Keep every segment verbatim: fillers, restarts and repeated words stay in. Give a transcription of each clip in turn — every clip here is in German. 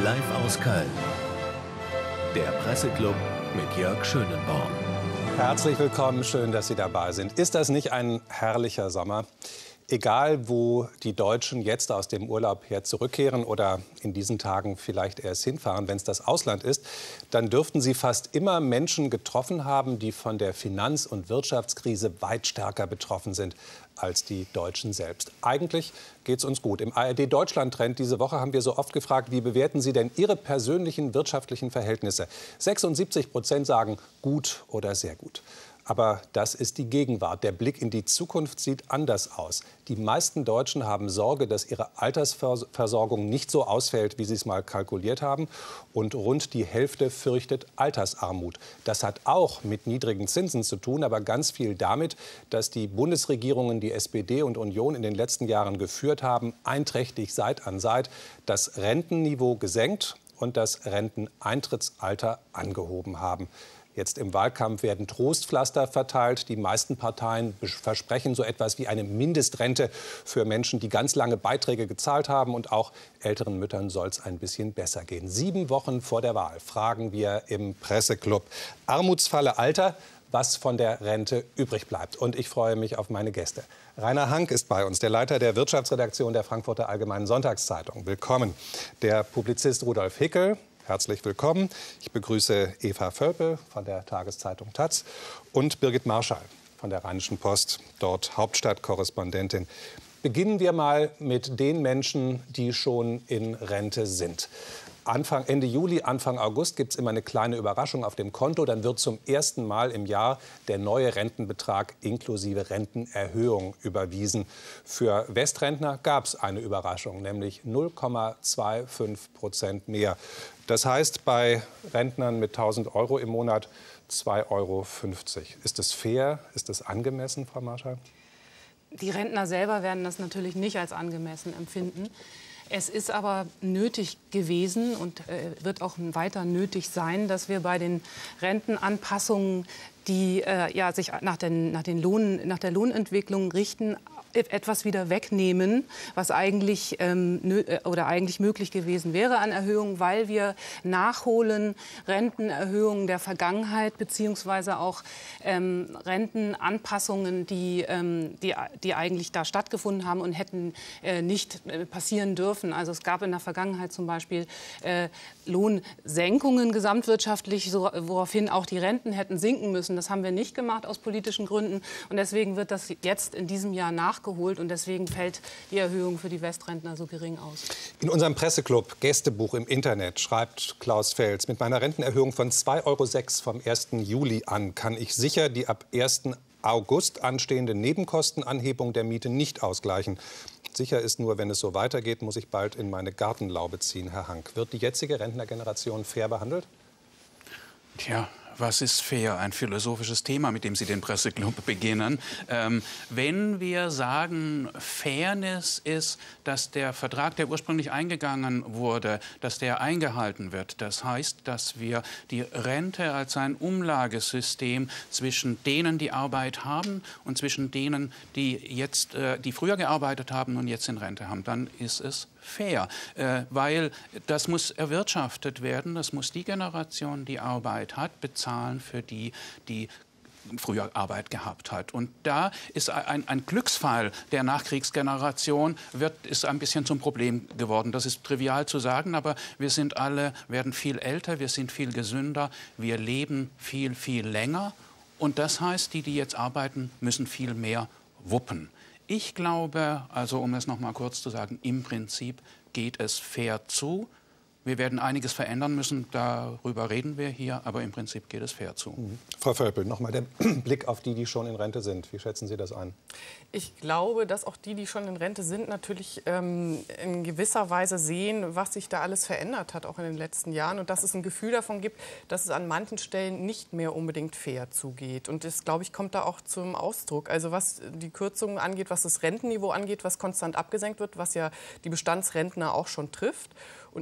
Live aus Köln. Der Presseclub mit Jörg Schönenborn. Herzlich willkommen, schön, dass Sie dabei sind. Ist das nicht ein herrlicher Sommer? Egal, wo die Deutschen jetzt aus dem Urlaub her zurückkehren oder in diesen Tagen vielleicht erst hinfahren, wenn es das Ausland ist, dann dürften sie fast immer Menschen getroffen haben, die von der Finanz- und Wirtschaftskrise weit stärker betroffen sind als die Deutschen selbst. Eigentlich geht es uns gut. Im A R D-Deutschland-Trend diese Woche haben wir so oft gefragt, wie bewerten Sie denn Ihre persönlichen wirtschaftlichen Verhältnisse? sechsundsiebzig Prozent sagen gut oder sehr gut. Aber das ist die Gegenwart. Der Blick in die Zukunft sieht anders aus. Die meisten Deutschen haben Sorge, dass ihre Altersversorgung nicht so ausfällt, wie sie es mal kalkuliert haben. Und rund die Hälfte fürchtet Altersarmut. Das hat auch mit niedrigen Zinsen zu tun, aber ganz viel damit, dass die Bundesregierungen, die S P D und Union in den letzten Jahren geführt haben, einträchtig Seit an Seit das Rentenniveau gesenkt und das Renteneintrittsalter angehoben haben. Jetzt im Wahlkampf werden Trostpflaster verteilt. Die meisten Parteien versprechen so etwas wie eine Mindestrente für Menschen, die ganz lange Beiträge gezahlt haben. Und auch älteren Müttern soll es ein bisschen besser gehen. Sieben Wochen vor der Wahl fragen wir im Presseclub: Armutsfalle Alter, was von der Rente übrig bleibt. Und ich freue mich auf meine Gäste. Rainer Hank ist bei uns, der Leiter der Wirtschaftsredaktion der Frankfurter Allgemeinen Sonntagszeitung. Willkommen. Der Publizist Rudolf Hickel. Herzlich willkommen. Ich begrüße Eva Völpel von der Tageszeitung Taz und Birgit Marschall von der Rheinischen Post, dort Hauptstadtkorrespondentin. Beginnen wir mal mit den Menschen, die schon in Rente sind. Anfang, Ende Juli, Anfang August gibt es immer eine kleine Überraschung auf dem Konto. Dann wird zum ersten Mal im Jahr der neue Rentenbetrag inklusive Rentenerhöhung überwiesen. Für Westrentner gab es eine Überraschung, nämlich null Komma fünfundzwanzig Prozent mehr. Das heißt, bei Rentnern mit tausend Euro im Monat zwei Euro fünfzig. Ist das fair? Ist das angemessen, Frau Marschall? Die Rentner selber werden das natürlich nicht als angemessen empfinden. Es ist aber nötig gewesen und äh, wird auch weiter nötig sein, dass wir bei den Rentenanpassungen, die äh, ja, sich nach, den, nach, den Lohn, nach der Lohnentwicklung richten, etwas wieder wegnehmen, was eigentlich, ähm, nö, oder eigentlich möglich gewesen wäre an Erhöhungen, weil wir nachholen Rentenerhöhungen der Vergangenheit beziehungsweise auch ähm, Rentenanpassungen, die, ähm, die, die eigentlich da stattgefunden haben und hätten äh, nicht äh, passieren dürfen. Also es gab in der Vergangenheit zum Beispiel äh, Lohnsenkungen gesamtwirtschaftlich, so, woraufhin auch die Renten hätten sinken müssen. Das haben wir nicht gemacht aus politischen Gründen und deswegen wird das jetzt in diesem Jahr nachgeholt. Und deswegen fällt die Erhöhung für die Westrentner so gering aus. In unserem Presseclub Gästebuch im Internet schreibt Klaus Fels: Mit meiner Rentenerhöhung von zwei Euro sechs vom ersten Juli an kann ich sicher die ab ersten August anstehende Nebenkostenanhebung der Miete nicht ausgleichen. Sicher ist nur, wenn es so weitergeht, muss ich bald in meine Gartenlaube ziehen, Herr Hank. Wird die jetzige Rentnergeneration fair behandelt? Tja. Was ist fair? Ein philosophisches Thema, mit dem Sie den Presseclub beginnen. Ähm, wenn wir sagen, Fairness ist, dass der Vertrag, der ursprünglich eingegangen wurde, dass der eingehalten wird. Das heißt, dass wir die Rente als ein Umlagesystem zwischen denen, die Arbeit haben und zwischen denen, die jetzt, äh, die früher gearbeitet haben und jetzt in Rente haben. Dann ist es fair, äh, weil das muss erwirtschaftet werden. Das muss die Generation, die Arbeit hat, bezahlen für die, die früher Arbeit gehabt hat. Und da ist ein, ein Glücksfall der Nachkriegsgeneration, wird, ist ein bisschen zum Problem geworden. Das ist trivial zu sagen, aber wir sind alle, werden viel älter, wir sind viel gesünder, wir leben viel, viel länger. Und das heißt, die, die jetzt arbeiten, müssen viel mehr wuppen. Ich glaube, also um es noch mal kurz zu sagen, im Prinzip geht es fair zu. Wir werden einiges verändern müssen, darüber reden wir hier, aber im Prinzip geht es fair zu. Mhm. Frau Völpel, noch mal der Blick auf die, die schon in Rente sind. Wie schätzen Sie das ein? Ich glaube, dass auch die, die schon in Rente sind, natürlich ähm, in gewisser Weise sehen, was sich da alles verändert hat, auch in den letzten Jahren. Und dass es ein Gefühl davon gibt, dass es an manchen Stellen nicht mehr unbedingt fair zugeht. Und das, glaube ich, kommt da auch zum Ausdruck. Also was die Kürzungen angeht, was das Rentenniveau angeht, was konstant abgesenkt wird, was ja die Bestandsrentner auch schon trifft. Und nicht nur die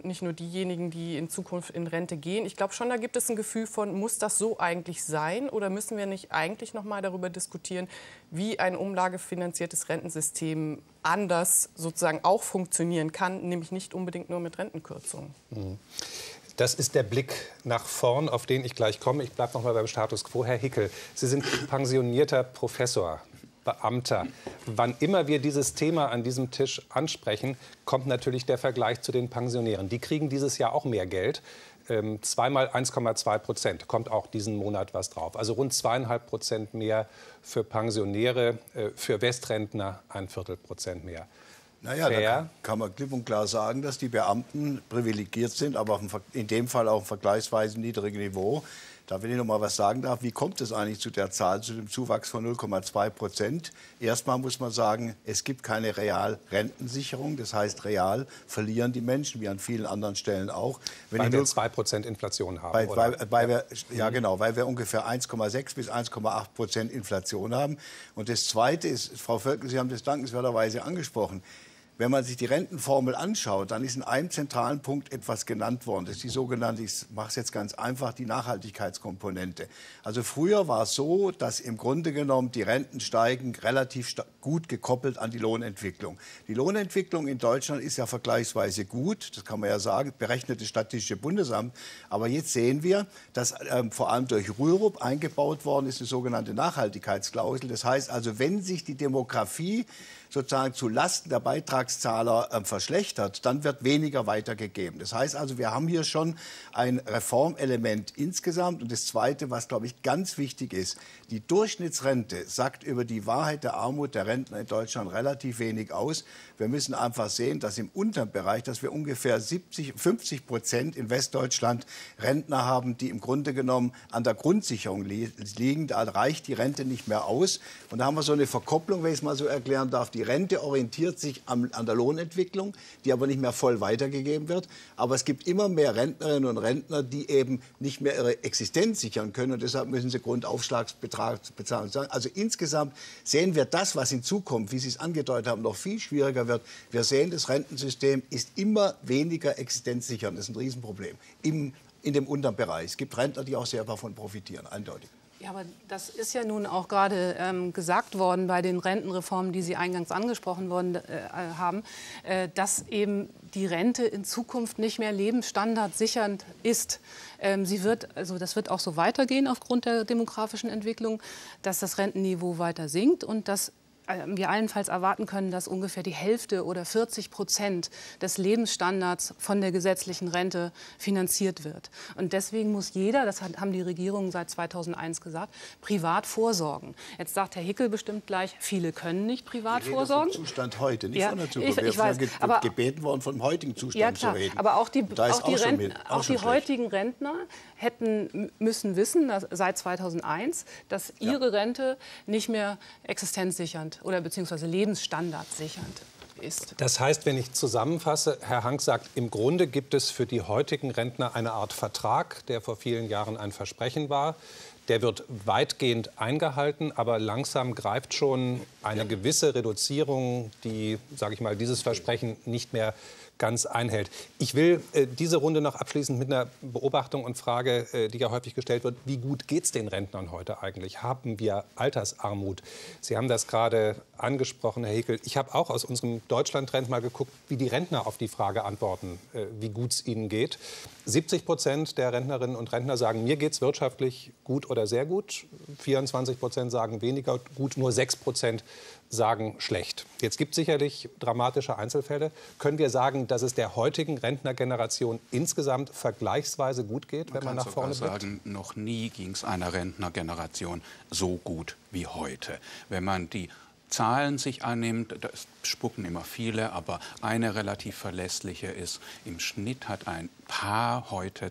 diejenigen, die in Zukunft in Rente gehen. Ich glaube schon, da gibt es ein Gefühl von, muss das so eigentlich sein oder müssen wir nicht eigentlich noch mal darüber diskutieren, wie ein umlagefinanziertes Rentensystem anders sozusagen auch funktionieren kann, nämlich nicht unbedingt nur mit Rentenkürzungen. Mhm. Das ist der Blick nach vorn, auf den ich gleich komme. Ich bleibe noch mal beim Status quo. Herr Hickel, Sie sind pensionierter Professor, Beamter. Wann immer wir dieses Thema an diesem Tisch ansprechen, kommt natürlich der Vergleich zu den Pensionären. Die kriegen dieses Jahr auch mehr Geld. Ähm, zweimal eins Komma zwei Prozent kommt auch diesen Monat was drauf. Also rund zweieinhalb Prozent mehr für Pensionäre, äh, für Westrentner ein Viertel Prozent mehr. Naja, da kann, kann man klipp und klar sagen, dass die Beamten privilegiert sind, aber auf einem, in dem Fall auf einem vergleichsweise niedrigen Niveau. Da will ich noch mal was sagen darf. Wie kommt es eigentlich zu der Zahl, zu dem Zuwachs von null Komma zwei Prozent? Erstmal muss man sagen, es gibt keine Realrentensicherung. Das heißt, real verlieren die Menschen, wie an vielen anderen Stellen auch. Wenn weil wir zwei Prozent Inflation haben, weil, oder? Weil, weil wir, ja, genau, weil wir ungefähr eins Komma sechs bis eins Komma acht Prozent Inflation haben. Und das Zweite ist, Frau Völkel, Sie haben das dankenswerterweise angesprochen, wenn man sich die Rentenformel anschaut, dann ist in einem zentralen Punkt etwas genannt worden. Das ist die sogenannte, ich mache es jetzt ganz einfach, die Nachhaltigkeitskomponente. Also früher war es so, dass im Grunde genommen die Renten steigen relativ gut gekoppelt an die Lohnentwicklung. Die Lohnentwicklung in Deutschland ist ja vergleichsweise gut, das kann man ja sagen, berechnet das Statistische Bundesamt. Aber jetzt sehen wir, dass ähm, vor allem durch Rürup eingebaut worden ist, die sogenannte Nachhaltigkeitsklausel. Das heißt also, wenn sich die Demografie sozusagen zu Lasten der Beitragszahler äh, verschlechtert, dann wird weniger weitergegeben. Das heißt also, wir haben hier schon ein Reformelement insgesamt. Und das Zweite, was, glaube ich, ganz wichtig ist, die Durchschnittsrente sagt über die Wahrheit der Armut der Rentner in Deutschland relativ wenig aus. Wir müssen einfach sehen, dass im unteren Bereich, dass wir ungefähr siebzig, fünfzig Prozent in Westdeutschland Rentner haben, die im Grunde genommen an der Grundsicherung li liegen. Da reicht die Rente nicht mehr aus. Und da haben wir so eine Verkopplung, wenn ich es mal so erklären darf. Die Rente orientiert sich am, an der Lohnentwicklung, die aber nicht mehr voll weitergegeben wird. Aber es gibt immer mehr Rentnerinnen und Rentner, die eben nicht mehr ihre Existenz sichern können. Und deshalb müssen sie Grundaufschlagsbetrag bezahlen. Also insgesamt sehen wir das, was in Zukunft, wie Sie es angedeutet haben, noch viel schwieriger wird. Wir sehen, das Rentensystem ist immer weniger existenzsichernd. Das ist ein Riesenproblem Im, in dem unteren Bereich. Es gibt Rentner, die auch sehr davon profitieren, eindeutig. Ja, aber das ist ja nun auch gerade ähm, gesagt worden bei den Rentenreformen, die Sie eingangs angesprochen worden, äh, haben, äh, dass eben die Rente in Zukunft nicht mehr lebensstandardsichernd ist. Ähm, sie wird, also das wird auch so weitergehen aufgrund der demografischen Entwicklung, dass das Rentenniveau weiter sinkt und dass wir allenfalls erwarten können, dass ungefähr die Hälfte oder vierzig Prozent des Lebensstandards von der gesetzlichen Rente finanziert wird. Und deswegen muss jeder, das haben die Regierungen seit zweitausendeins gesagt, privat vorsorgen. Jetzt sagt Herr Hickel bestimmt gleich, viele können nicht privat ich rede vorsorgen. Vom Zustand heute, nicht ja, von der Zukunft. Ich, ich wir weiß, sind aber gebeten worden, vom heutigen Zustand ja, klar, zu reden. Aber auch die, auch die, auch Renten, mit, auch auch die heutigen Rentner hätten müssen wissen, dass seit zweitausendeins, dass ihre ja. Rente nicht mehr existenzsichernd oder beziehungsweise lebensstandardsichernd ist. Das heißt, wenn ich zusammenfasse, Herr Hank sagt, im Grunde gibt es für die heutigen Rentner eine Art Vertrag, der vor vielen Jahren ein Versprechen war. Der wird weitgehend eingehalten, aber langsam greift schon eine gewisse Reduzierung, die, sage ich mal, dieses Versprechen nicht mehr ganz einhält. Ich will äh, diese Runde noch abschließend mit einer Beobachtung und Frage, äh, die ja häufig gestellt wird. Wie gut geht es den Rentnern heute eigentlich? Haben wir Altersarmut? Sie haben das gerade angesprochen, Herr Hickel. Ich habe auch aus unserem Deutschland-Trend mal geguckt, wie die Rentner auf die Frage antworten, äh, wie gut es ihnen geht. siebzig Prozent der Rentnerinnen und Rentner sagen, mir geht es wirtschaftlich gut oder sehr gut. vierundzwanzig Prozent sagen weniger gut, nur sechs Prozent sagen schlecht. Jetzt gibt es sicherlich dramatische Einzelfälle. Können wir sagen, dass es der heutigen Rentnergeneration insgesamt vergleichsweise gut geht, wenn man, man nach vorne blickt? Man kann sagen, noch nie ging es einer Rentnergeneration so gut wie heute. Wenn man die Zahlen sich annimmt, das spucken immer viele, aber eine relativ verlässliche ist, im Schnitt hat ein Paar heute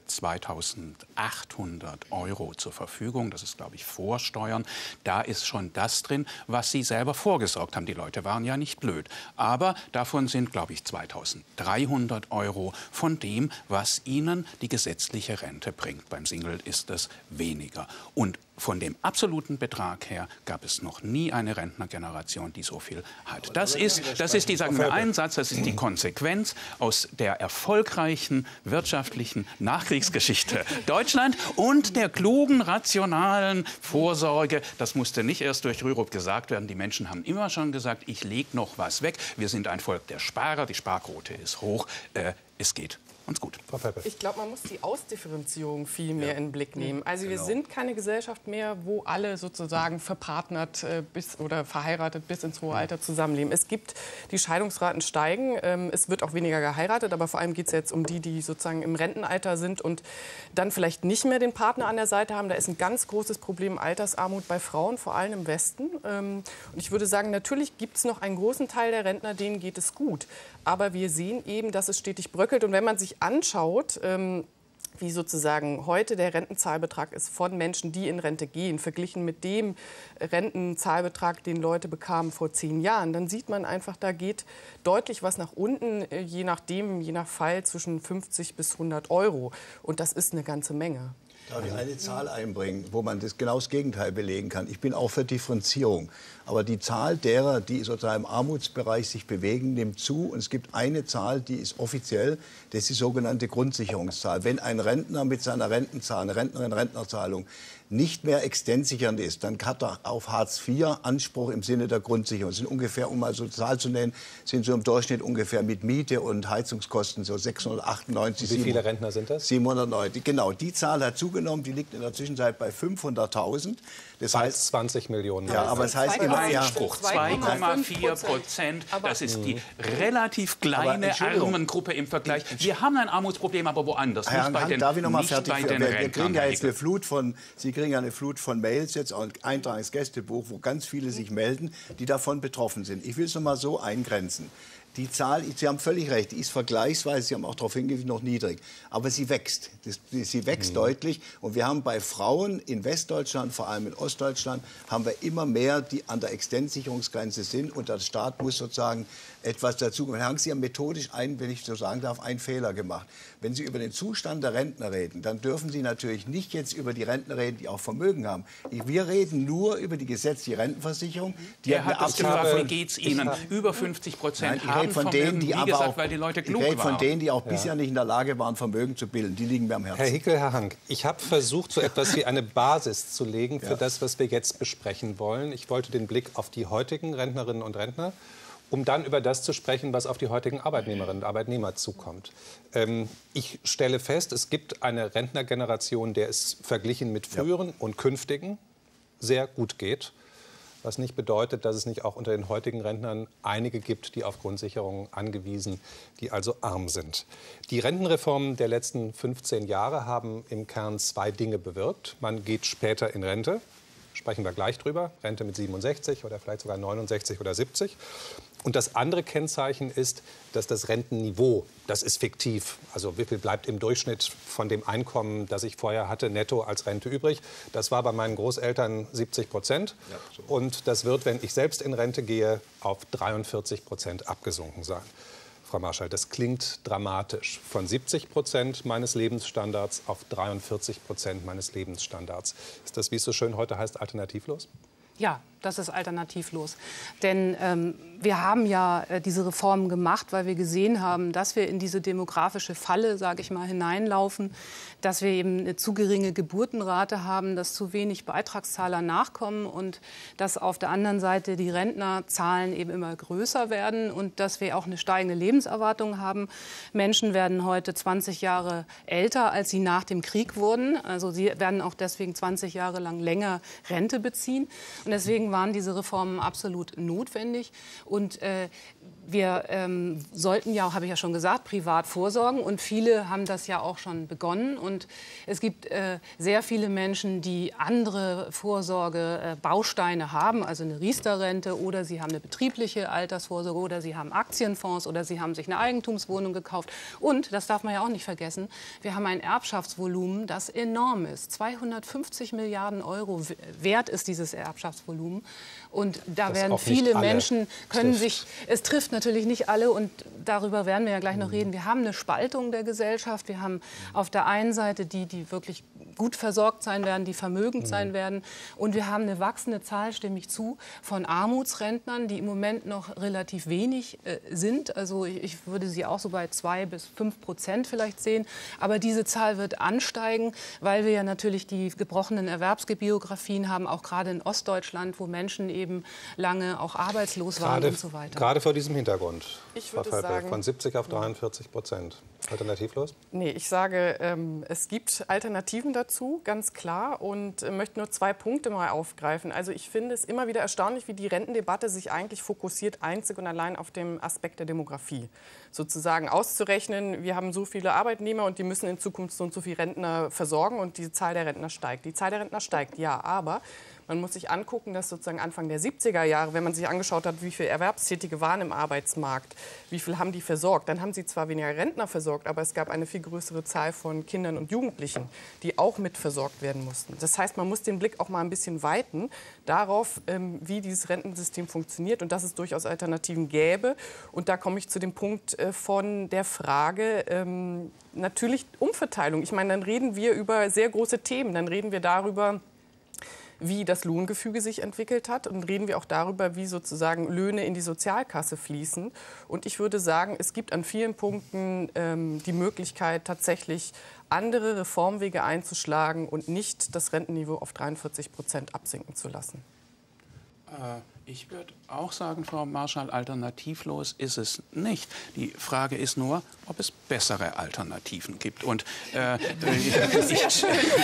zweitausendachthundert Euro zur Verfügung. Das ist, glaube ich, vor Steuern. Da ist schon das drin, was sie selber vorgesorgt haben. Die Leute waren ja nicht blöd. Aber davon sind, glaube ich, zweitausenddreihundert Euro von dem, was ihnen die gesetzliche Rente bringt. Beim Single ist es weniger. Und von dem absoluten Betrag her gab es noch nie eine Rentnergeneration, die so viel hat. Das ist, das ist die, sagen wir einen Satz, das ist die Konsequenz aus der erfolgreichen wirtschaftlichen Nachkriegsgeschichte Deutschland und der klugen, rationalen Vorsorge. Das musste nicht erst durch Rürup gesagt werden. Die Menschen haben immer schon gesagt, ich lege noch was weg. Wir sind ein Volk der Sparer, die Sparquote ist hoch. Äh, es geht uns gut. Frau Peppe. Ich glaube, man muss die Ausdifferenzierung viel mehr ja. in den Blick nehmen. Also wir genau. sind keine Gesellschaft mehr, wo alle sozusagen verpartnert äh, bis oder verheiratet bis ins hohe Alter zusammenleben. Es gibt, die Scheidungsraten steigen, ähm, es wird auch weniger geheiratet, aber vor allem geht es jetzt um die, die sozusagen im Rentenalter sind und dann vielleicht nicht mehr den Partner an der Seite haben. Da ist ein ganz großes Problem Altersarmut bei Frauen, vor allem im Westen. Ähm, und ich würde sagen, natürlich gibt es noch einen großen Teil der Rentner, denen geht es gut. Aber wir sehen eben, dass es stetig bröckelt. Und wenn man sich anschaut, ähm, wie sozusagen heute der Rentenzahlbetrag ist von Menschen, die in Rente gehen, verglichen mit dem Rentenzahlbetrag, den Leute bekamen vor zehn Jahren, dann sieht man einfach, da geht deutlich was nach unten, je nachdem, je nach Fall zwischen fünfzig bis hundert Euro. Und das ist eine ganze Menge. Darf ich eine Zahl einbringen, wo man das genau das Gegenteil belegen kann? Ich bin auch für Differenzierung. Aber die Zahl derer, die sozusagen im Armutsbereich sich bewegen, nimmt zu. Und es gibt eine Zahl, die ist offiziell, das ist die sogenannte Grundsicherungszahl. Wenn ein Rentner mit seiner Rentenzahl, eine Rentnerin, Rentnerzahlung, nicht mehr extensichernd ist, dann hat er auf Hartz vier Anspruch im Sinne der Grundsicherung. Das sind ungefähr, um mal so eine Zahl zu nennen, sind so im Durchschnitt ungefähr mit Miete und Heizungskosten so sechshundertachtundneunzig. Wie viele Rentner sind das? siebenhundertneunzig. Genau, die Zahl hat zugenommen, die liegt in der Zwischenzeit bei fünfhunderttausend. Das heißt zwanzig Millionen. Ja, aber es heißt immer Einspruch, zwei Komma vier Prozent. Das ist die relativ kleine Armengruppe im Vergleich. Wir haben ein Armutsproblem, aber woanders. Herr Nicht bei Hank, den, darf ich noch mal nicht fertig bei werden? den Wir, wir kriegen ja jetzt Rentnern. eine Flut von, Sie kriegen ja eine Flut von Mails jetzt, ein Eintrag ins Gästebuch, wo ganz viele sich melden, die davon betroffen sind. Ich will es noch mal so eingrenzen. Die Zahl, Sie haben völlig recht, die ist vergleichsweise, Sie haben auch darauf hingewiesen, noch niedrig. Aber sie wächst. Das, sie wächst mhm. deutlich. Und wir haben bei Frauen in Westdeutschland, vor allem in Ostdeutschland, haben wir immer mehr, die an der Existenzsicherungsgrenze sind. Und der Staat muss sozusagen etwas dazu. Herr Hank, Sie haben methodisch, einen, wenn ich so sagen darf, einen Fehler gemacht. Wenn Sie über den Zustand der Rentner reden, dann dürfen Sie natürlich nicht jetzt über die Rentner reden, die auch Vermögen haben. Wir reden nur über die gesetzliche Rentenversicherung. Die Er hat das gefragt, wie geht es Ihnen? Über fünfzig Prozent haben von denen, die wie aber gesagt, auch, weil die Leute klug ich rede von waren. denen, die auch Ja. bisher nicht in der Lage waren, Vermögen zu bilden. Die liegen mir am Herzen. Herr Hickel, Herr Hank, ich habe versucht, so etwas wie eine Basis zu legen für Ja. das, was wir jetzt besprechen wollen. Ich wollte den Blick auf die heutigen Rentnerinnen und Rentner, um dann über das zu sprechen, was auf die heutigen Arbeitnehmerinnen und Arbeitnehmer zukommt. Ähm, ich stelle fest, es gibt eine Rentnergeneration, der es verglichen mit früheren ja. und künftigen sehr gut geht. Was nicht bedeutet, dass es nicht auch unter den heutigen Rentnern einige gibt, die auf Grundsicherung angewiesen, die also arm sind. Die Rentenreformen der letzten fünfzehn Jahre haben im Kern zwei Dinge bewirkt. Man geht später in Rente, sprechen wir gleich drüber, Rente mit siebenundsechzig oder vielleicht sogar neunundsechzig oder siebzig. Und das andere Kennzeichen ist, dass das Rentenniveau, das ist fiktiv, also wie viel bleibt im Durchschnitt von dem Einkommen, das ich vorher hatte, netto als Rente übrig. Das war bei meinen Großeltern siebzig Prozent. Ja, so. Und das wird, wenn ich selbst in Rente gehe, auf dreiundvierzig Prozent abgesunken sein. Frau Marschall, das klingt dramatisch. Von siebzig Prozent meines Lebensstandards auf dreiundvierzig Prozent meines Lebensstandards. Ist das, wie es so schön heute heißt, alternativlos? Ja, das ist alternativlos. Denn ähm, wir haben ja äh, diese Reformen gemacht, weil wir gesehen haben, dass wir in diese demografische Falle, sage ich mal, hineinlaufen, dass wir eben eine zu geringe Geburtenrate haben, dass zu wenig Beitragszahler nachkommen und dass auf der anderen Seite die Rentnerzahlen eben immer größer werden und dass wir auch eine steigende Lebenserwartung haben. Menschen werden heute zwanzig Jahre älter, als sie nach dem Krieg wurden. Also sie werden auch deswegen zwanzig Jahre lang länger Rente beziehen. Und deswegen waren diese Reformen absolut notwendig. Und äh, wir ähm, sollten ja, habe ich ja schon gesagt, privat vorsorgen. Und viele haben das ja auch schon begonnen. Und es gibt äh, sehr viele Menschen, die andere Vorsorgebausteine äh, haben, also eine Riester-Rente oder sie haben eine betriebliche Altersvorsorge oder sie haben Aktienfonds oder sie haben sich eine Eigentumswohnung gekauft. Und, das darf man ja auch nicht vergessen, wir haben ein Erbschaftsvolumen, das enorm ist. zweihundertfünfzig Milliarden Euro wert ist dieses Erbschaftsvolumen. Und da das werden viele Menschen, können trifft. sich, es trifft natürlich nicht alle und darüber werden wir ja gleich noch reden. Wir haben eine Spaltung der Gesellschaft. Wir haben auf der einen Seite die, die wirklich gut versorgt sein werden, die vermögend mhm. sein werden. Und wir haben eine wachsende Zahl, stimme ich zu, von Armutsrentnern, die im Moment noch relativ wenig äh, sind. Also ich, ich würde sie auch so bei zwei bis fünf Prozent vielleicht sehen. Aber diese Zahl wird ansteigen, weil wir ja natürlich die gebrochenen Erwerbsbiografien haben, auch gerade in Ostdeutschland, wo Menschen eben lange auch arbeitslos waren gerade, und so weiter. Gerade vor diesem Hintergrund, ich würde Frau Völpel, sagen, von siebzig auf dreiundvierzig Prozent. Alternativlos? Nee, ich sage, ähm, es gibt Alternativen dazu, ganz klar. Und äh, möchte nur zwei Punkte mal aufgreifen. Also ich finde es immer wieder erstaunlich, wie die Rentendebatte sich eigentlich fokussiert, einzig und allein auf dem Aspekt der Demografie. Sozusagen auszurechnen, wir haben so viele Arbeitnehmer und die müssen in Zukunft so und so viele Rentner versorgen und die Zahl der Rentner steigt. Die Zahl der Rentner steigt, ja, aber man muss sich angucken, dass sozusagen Anfang der siebziger Jahre, wenn man sich angeschaut hat, wie viele Erwerbstätige waren im Arbeitsmarkt, wie viel haben die versorgt, dann haben sie zwar weniger Rentner versorgt, aber es gab eine viel größere Zahl von Kindern und Jugendlichen, die auch mit versorgt werden mussten. Das heißt, man muss den Blick auch mal ein bisschen weiten darauf, wie dieses Rentensystem funktioniert und dass es durchaus Alternativen gäbe. Und da komme ich zu dem Punkt von der Frage, ähm, natürlich Umverteilung. Ich meine, dann reden wir über sehr große Themen, dann reden wir darüber, wie das Lohngefüge sich entwickelt hat. Und reden wir auch darüber, wie sozusagen Löhne in die Sozialkasse fließen. Und ich würde sagen, es gibt an vielen Punkten ähm, die Möglichkeit, tatsächlich andere Reformwege einzuschlagen und nicht das Rentenniveau auf dreiundvierzig Prozent absinken zu lassen. Äh, ich würde auch sagen, Frau Marschall, alternativlos ist es nicht. Die Frage ist nur, ob es bessere Alternativen gibt. Und äh, ich,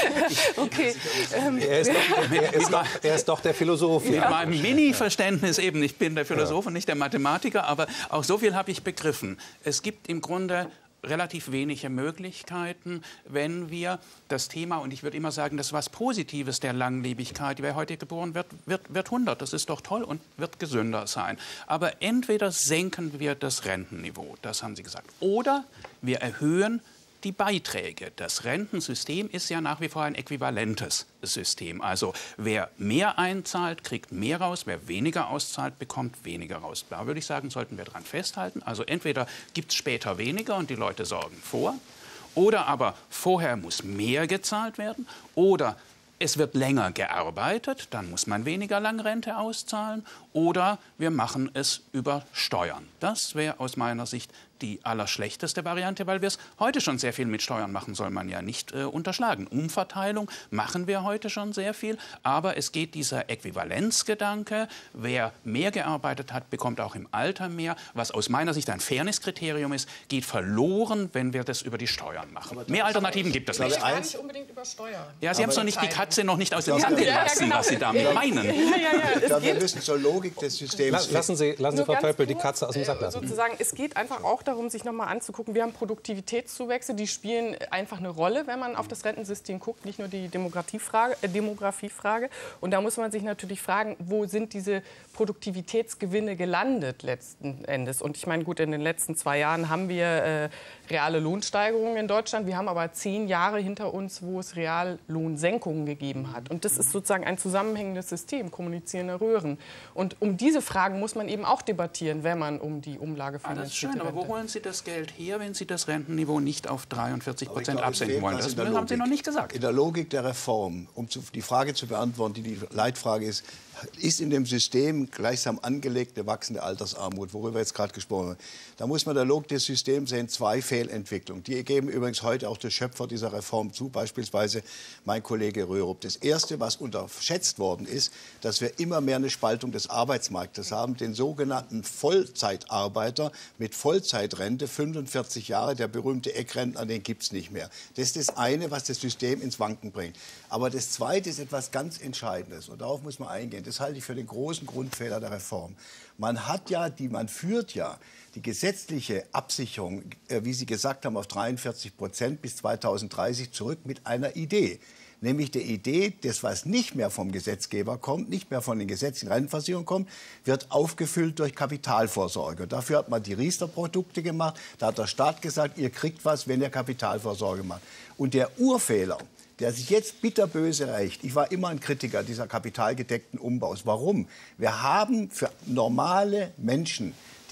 okay. er, ist doch, er, ist doch, er ist doch der Philosoph. Mit meinem Mini-Verständnis eben. Ich bin der Philosoph ja. und nicht der Mathematiker, aber auch so viel habe ich begriffen. Es gibt im Grunde relativ wenige Möglichkeiten, wenn wir das Thema, und ich würde immer sagen, das ist was Positives der Langlebigkeit, wer heute geboren wird, wird, wird hundert, das ist doch toll und wird gesünder sein. Aber entweder senken wir das Rentenniveau, das haben Sie gesagt, oder wir erhöhen die Beiträge. Das Rentensystem ist ja nach wie vor ein äquivalentes System. Also wer mehr einzahlt, kriegt mehr raus. Wer weniger auszahlt, bekommt weniger raus. Da würde ich sagen, sollten wir daran festhalten. Also entweder gibt es später weniger und die Leute sorgen vor. Oder aber vorher muss mehr gezahlt werden. Oder es wird länger gearbeitet, dann muss man weniger Langrente auszahlen. Oder wir machen es über Steuern. Das wäre aus meiner Sicht die allerschlechteste Variante, weil wir es heute schon sehr viel mit Steuern machen, soll man ja nicht äh, unterschlagen. Umverteilung machen wir heute schon sehr viel, aber es geht dieser Äquivalenzgedanke, wer mehr gearbeitet hat, bekommt auch im Alter mehr, was aus meiner Sicht ein Fairnesskriterium ist, geht verloren, wenn wir das über die Steuern machen. Mehr Alternativen gibt es nicht. Gar nicht unbedingt über Steuern. Ja, Sie haben es noch nicht, die Katze noch nicht aus dem Sack gelassen, was Sie damit meinen. Ja, ja, ja, ich glaube, wir müssen zur Logik des Systems... Lassen Sie, lassen Sie Frau Völpel die Katze aus dem Sack lassen. Sozusagen, es geht einfach auch darum, sich noch mal anzugucken. Wir haben Produktivitätszuwächse, die spielen einfach eine Rolle, wenn man auf das Rentensystem guckt, nicht nur die Demografiefrage. Äh, Demografiefrage. Und da muss man sich natürlich fragen, wo sind diese Produktivitätsgewinne gelandet letzten Endes? Und ich meine, gut, in den letzten zwei Jahren haben wir äh, reale Lohnsteigerungen in Deutschland. Wir haben aber zehn Jahre hinter uns, wo es Reallohnsenkungen gegeben hat. Und das ist sozusagen ein zusammenhängendes System, kommunizierende Röhren. Und um diese Fragen muss man eben auch debattieren, wenn man um die Umlage finanziert. Alles schön, aber wo holen Sie das Geld her, wenn Sie das Rentenniveau nicht auf dreiundvierzig Prozent absenken wollen? Das haben Sie noch nicht gesagt. In der Logik der Reform, um die Frage zu beantworten, die die Leitfrage ist, ist in dem System gleichsam angelegt eine wachsende Altersarmut, worüber wir jetzt gerade gesprochen haben. Da muss man der Logik des Systems sehen, zwei Fehlentwicklungen. Die geben übrigens heute auch der Schöpfer dieser Reform zu, beispielsweise mein Kollege Röhrup. Das Erste, was unterschätzt worden ist, dass wir immer mehr eine Spaltung des Arbeitsmarktes haben, den sogenannten Vollzeitarbeiter mit Vollzeitrente, fünfundvierzig Jahre, der berühmte Eckrentner, den gibt es nicht mehr. Das ist das eine, was das System ins Wanken bringt. Aber das Zweite ist etwas ganz Entscheidendes und darauf muss man eingehen. Das halte ich für den großen Grundfehler der Reform. Man hat ja, die, man führt ja die gesetzliche Absicherung, äh, wie Sie gesagt haben, auf dreiundvierzig Prozent bis zweitausenddreißig zurück mit einer Idee. Nämlich der Idee, das, was nicht mehr vom Gesetzgeber kommt, nicht mehr von den gesetzlichen Rentenversicherungen kommt, wird aufgefüllt durch Kapitalvorsorge. Dafür hat man die Riester-Produkte gemacht. Da hat der Staat gesagt, ihr kriegt was, wenn ihr Kapitalvorsorge macht. Und der Urfehler, der sich jetzt bitterböse rächt. Ich war immer ein Kritiker dieser kapitalgedeckten Umbaus. Warum? Wir haben für normale Menschen,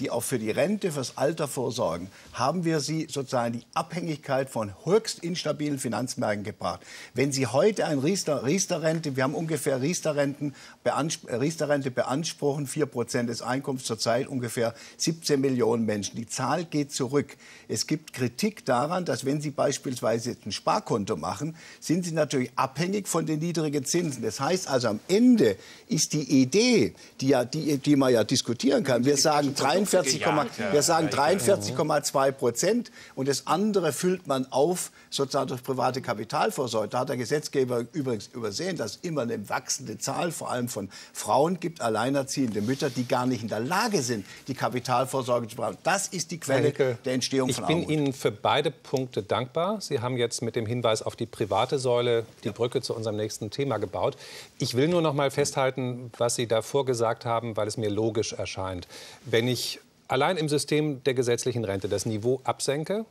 die auch für die Rente, fürs Alter vorsorgen, haben wir sie sozusagen die Abhängigkeit von höchst instabilen Finanzmärkten gebracht. Wenn Sie heute ein Riester, Riester-Rente, wir haben ungefähr Riester-Renten, Riester-Rente beanspruchen, vier Prozent des Einkommens zurzeit ungefähr siebzehn Millionen Menschen. Die Zahl geht zurück. Es gibt Kritik daran, dass wenn Sie beispielsweise ein Sparkonto machen, sind Sie natürlich abhängig von den niedrigen Zinsen. Das heißt also, am Ende ist die Idee, die, ja, die, die man ja diskutieren kann, wir sagen dreiundvierzig Komma zwei Prozent und das andere füllt man auf sozusagen durch private Kapitalvorsorge. Da hat der Gesetzgeber übrigens übersehen, dass es immer eine wachsende Zahl vor allem von Frauen gibt, alleinerziehende Mütter, die gar nicht in der Lage sind, die Kapitalvorsorge zu brauchen. Das ist die Quelle Henkel, der Entstehung von Armut. Ich bin Ihnen für beide Punkte dankbar. Sie haben jetzt mit dem Hinweis auf die private Säule die Brücke zu unserem nächsten Thema gebaut. Ich will nur noch mal festhalten, was Sie davor gesagt haben, weil es mir logisch erscheint. Wenn ich allein im System der gesetzlichen Rente das Niveau absenke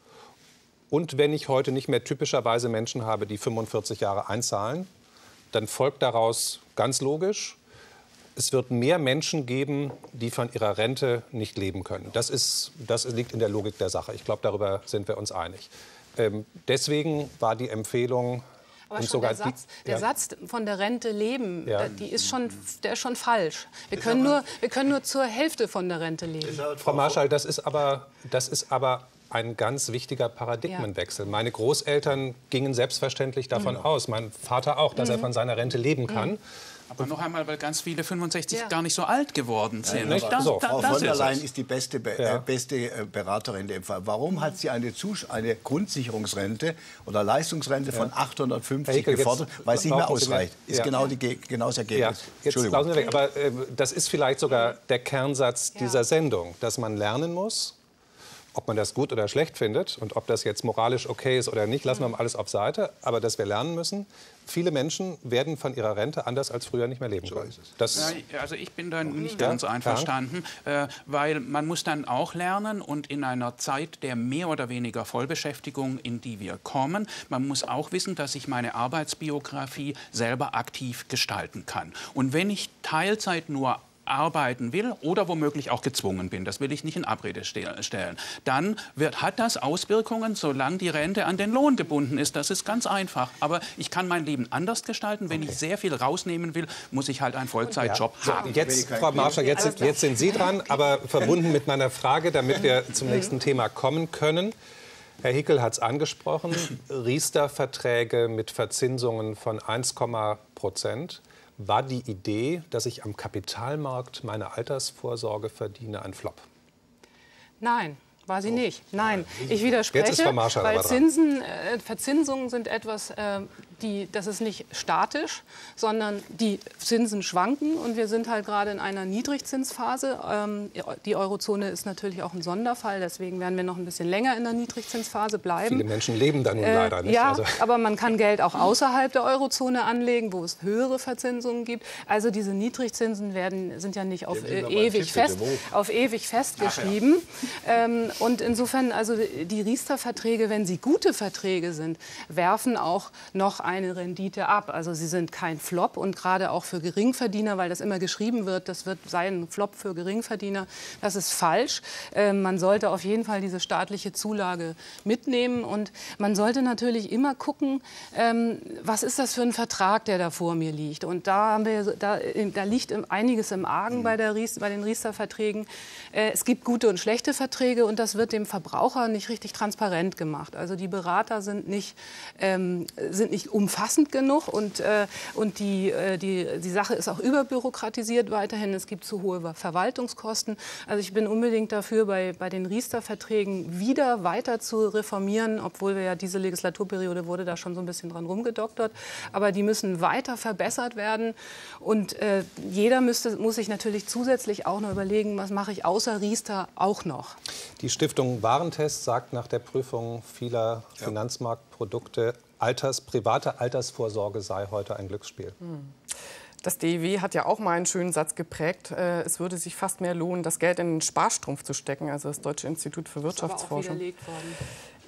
und wenn ich heute nicht mehr typischerweise Menschen habe, die fünfundvierzig Jahre einzahlen, dann folgt daraus ganz logisch, es wird mehr Menschen geben, die von ihrer Rente nicht leben können. Das, ist, das liegt in der Logik der Sache. Ich glaube, darüber sind wir uns einig. Ähm, deswegen war die Empfehlung... Aber schon der, Satz, die, der ja. Satz von der Rente leben, ja. die ist schon, der ist schon falsch. Wir können, nur, wir können nur zur Hälfte von der Rente leben. Frau Marschall, das ist aber, das ist aber ein ganz wichtiger Paradigmenwechsel. Ja. Meine Großeltern gingen selbstverständlich davon mhm. aus, mein Vater auch, dass mhm. er von seiner Rente leben kann. Mhm. Aber noch einmal, weil ganz viele fünfundsechzig ja. gar nicht so alt geworden sind. Ja, das, so, da, Frau das von der Leyen ist, ist die beste, Be ja. äh, beste äh, Beraterin in dem Fall. Warum hat sie eine, Zus eine Grundsicherungsrente oder Leistungsrente ja. von achthundertfünfzig Heckel, gefordert, weil es nicht mehr ausreicht? Ist ja. genau, die, genau das Ergebnis. Ja. Jetzt Entschuldigung. Sie weg, aber äh, das ist vielleicht sogar der Kernsatz ja. dieser Sendung, dass man lernen muss, ob man das gut oder schlecht findet und ob das jetzt moralisch okay ist oder nicht, lassen wir mal alles auf Seite. Aber dass wir lernen müssen, viele Menschen werden von ihrer Rente anders als früher nicht mehr leben können. Das ja, also ich bin da nicht ganz ja, einverstanden, äh, weil man muss dann auch lernen und in einer Zeit der mehr oder weniger Vollbeschäftigung, in die wir kommen, man muss auch wissen, dass ich meine Arbeitsbiografie selber aktiv gestalten kann. Und wenn ich Teilzeit nur arbeiten will oder womöglich auch gezwungen bin, das will ich nicht in Abrede stellen, dann wird, hat das Auswirkungen, solange die Rente an den Lohn gebunden ist. Das ist ganz einfach. Aber ich kann mein Leben anders gestalten. Wenn okay. ich sehr viel rausnehmen will, muss ich halt einen Vollzeitjob ja. haben. So, jetzt, Frau Marschall, jetzt, sind, jetzt sind Sie dran, aber verbunden mit meiner Frage, damit wir zum nächsten Thema kommen können. Herr Hickel hat es angesprochen, Riester-Verträge mit Verzinsungen von eins Prozent. War die Idee, dass ich am Kapitalmarkt meine Altersvorsorge verdiene, ein Flop? Nein, war sie nicht. Nein, ich widerspreche, Jetzt ist Frau Marschall weil Zinsen, äh, Verzinsungen sind etwas, äh, die, das ist nicht statisch, sondern die Zinsen schwanken und wir sind halt gerade in einer Niedrigzinsphase. Ähm, die Eurozone ist natürlich auch ein Sonderfall, deswegen werden wir noch ein bisschen länger in der Niedrigzinsphase bleiben. Viele Menschen leben da nun äh, leider nicht. Ja, also. aber man kann Geld auch außerhalb der Eurozone anlegen, wo es höhere Verzinsungen gibt. Also diese Niedrigzinsen werden, sind ja nicht auf, äh, ewig, fest, auf ewig festgeschrieben. Ja. Ähm, und insofern, also die Riester-Verträge, wenn sie gute Verträge sind, werfen auch noch eine Rendite ab. Also sie sind kein Flop und gerade auch für Geringverdiener, weil das immer geschrieben wird, das wird sein Flop für Geringverdiener. Das ist falsch. Äh, man sollte auf jeden Fall diese staatliche Zulage mitnehmen und man sollte natürlich immer gucken, ähm, was ist das für ein Vertrag, der da vor mir liegt. Und da, haben wir, da, da liegt einiges im Argen bei, der Ries, bei den Riester-Verträgen. Äh, es gibt gute und schlechte Verträge und das wird dem Verbraucher nicht richtig transparent gemacht. Also die Berater sind nicht, ähm, sind nicht umfassend genug und, äh, und die, äh, die, die Sache ist auch überbürokratisiert weiterhin. Es gibt zu hohe Verwaltungskosten. Also ich bin unbedingt dafür, bei, bei den Riester-Verträgen wieder weiter zu reformieren, obwohl wir ja diese Legislaturperiode wurde da schon so ein bisschen dran rumgedoktert. Aber die müssen weiter verbessert werden und äh, jeder müsste, muss sich natürlich zusätzlich auch noch überlegen, was mache ich außer Riester auch noch. Die Stiftung Warentest sagt nach der Prüfung vieler ja. Finanzmarktprodukte, Alters, private Altersvorsorge sei heute ein Glücksspiel. Das D I W hat ja auch mal einen schönen Satz geprägt. Es würde sich fast mehr lohnen, das Geld in den Sparstrumpf zu stecken, also das Deutsche Institut für Wirtschaftsforschung. Das ist aber auch widerlegt worden.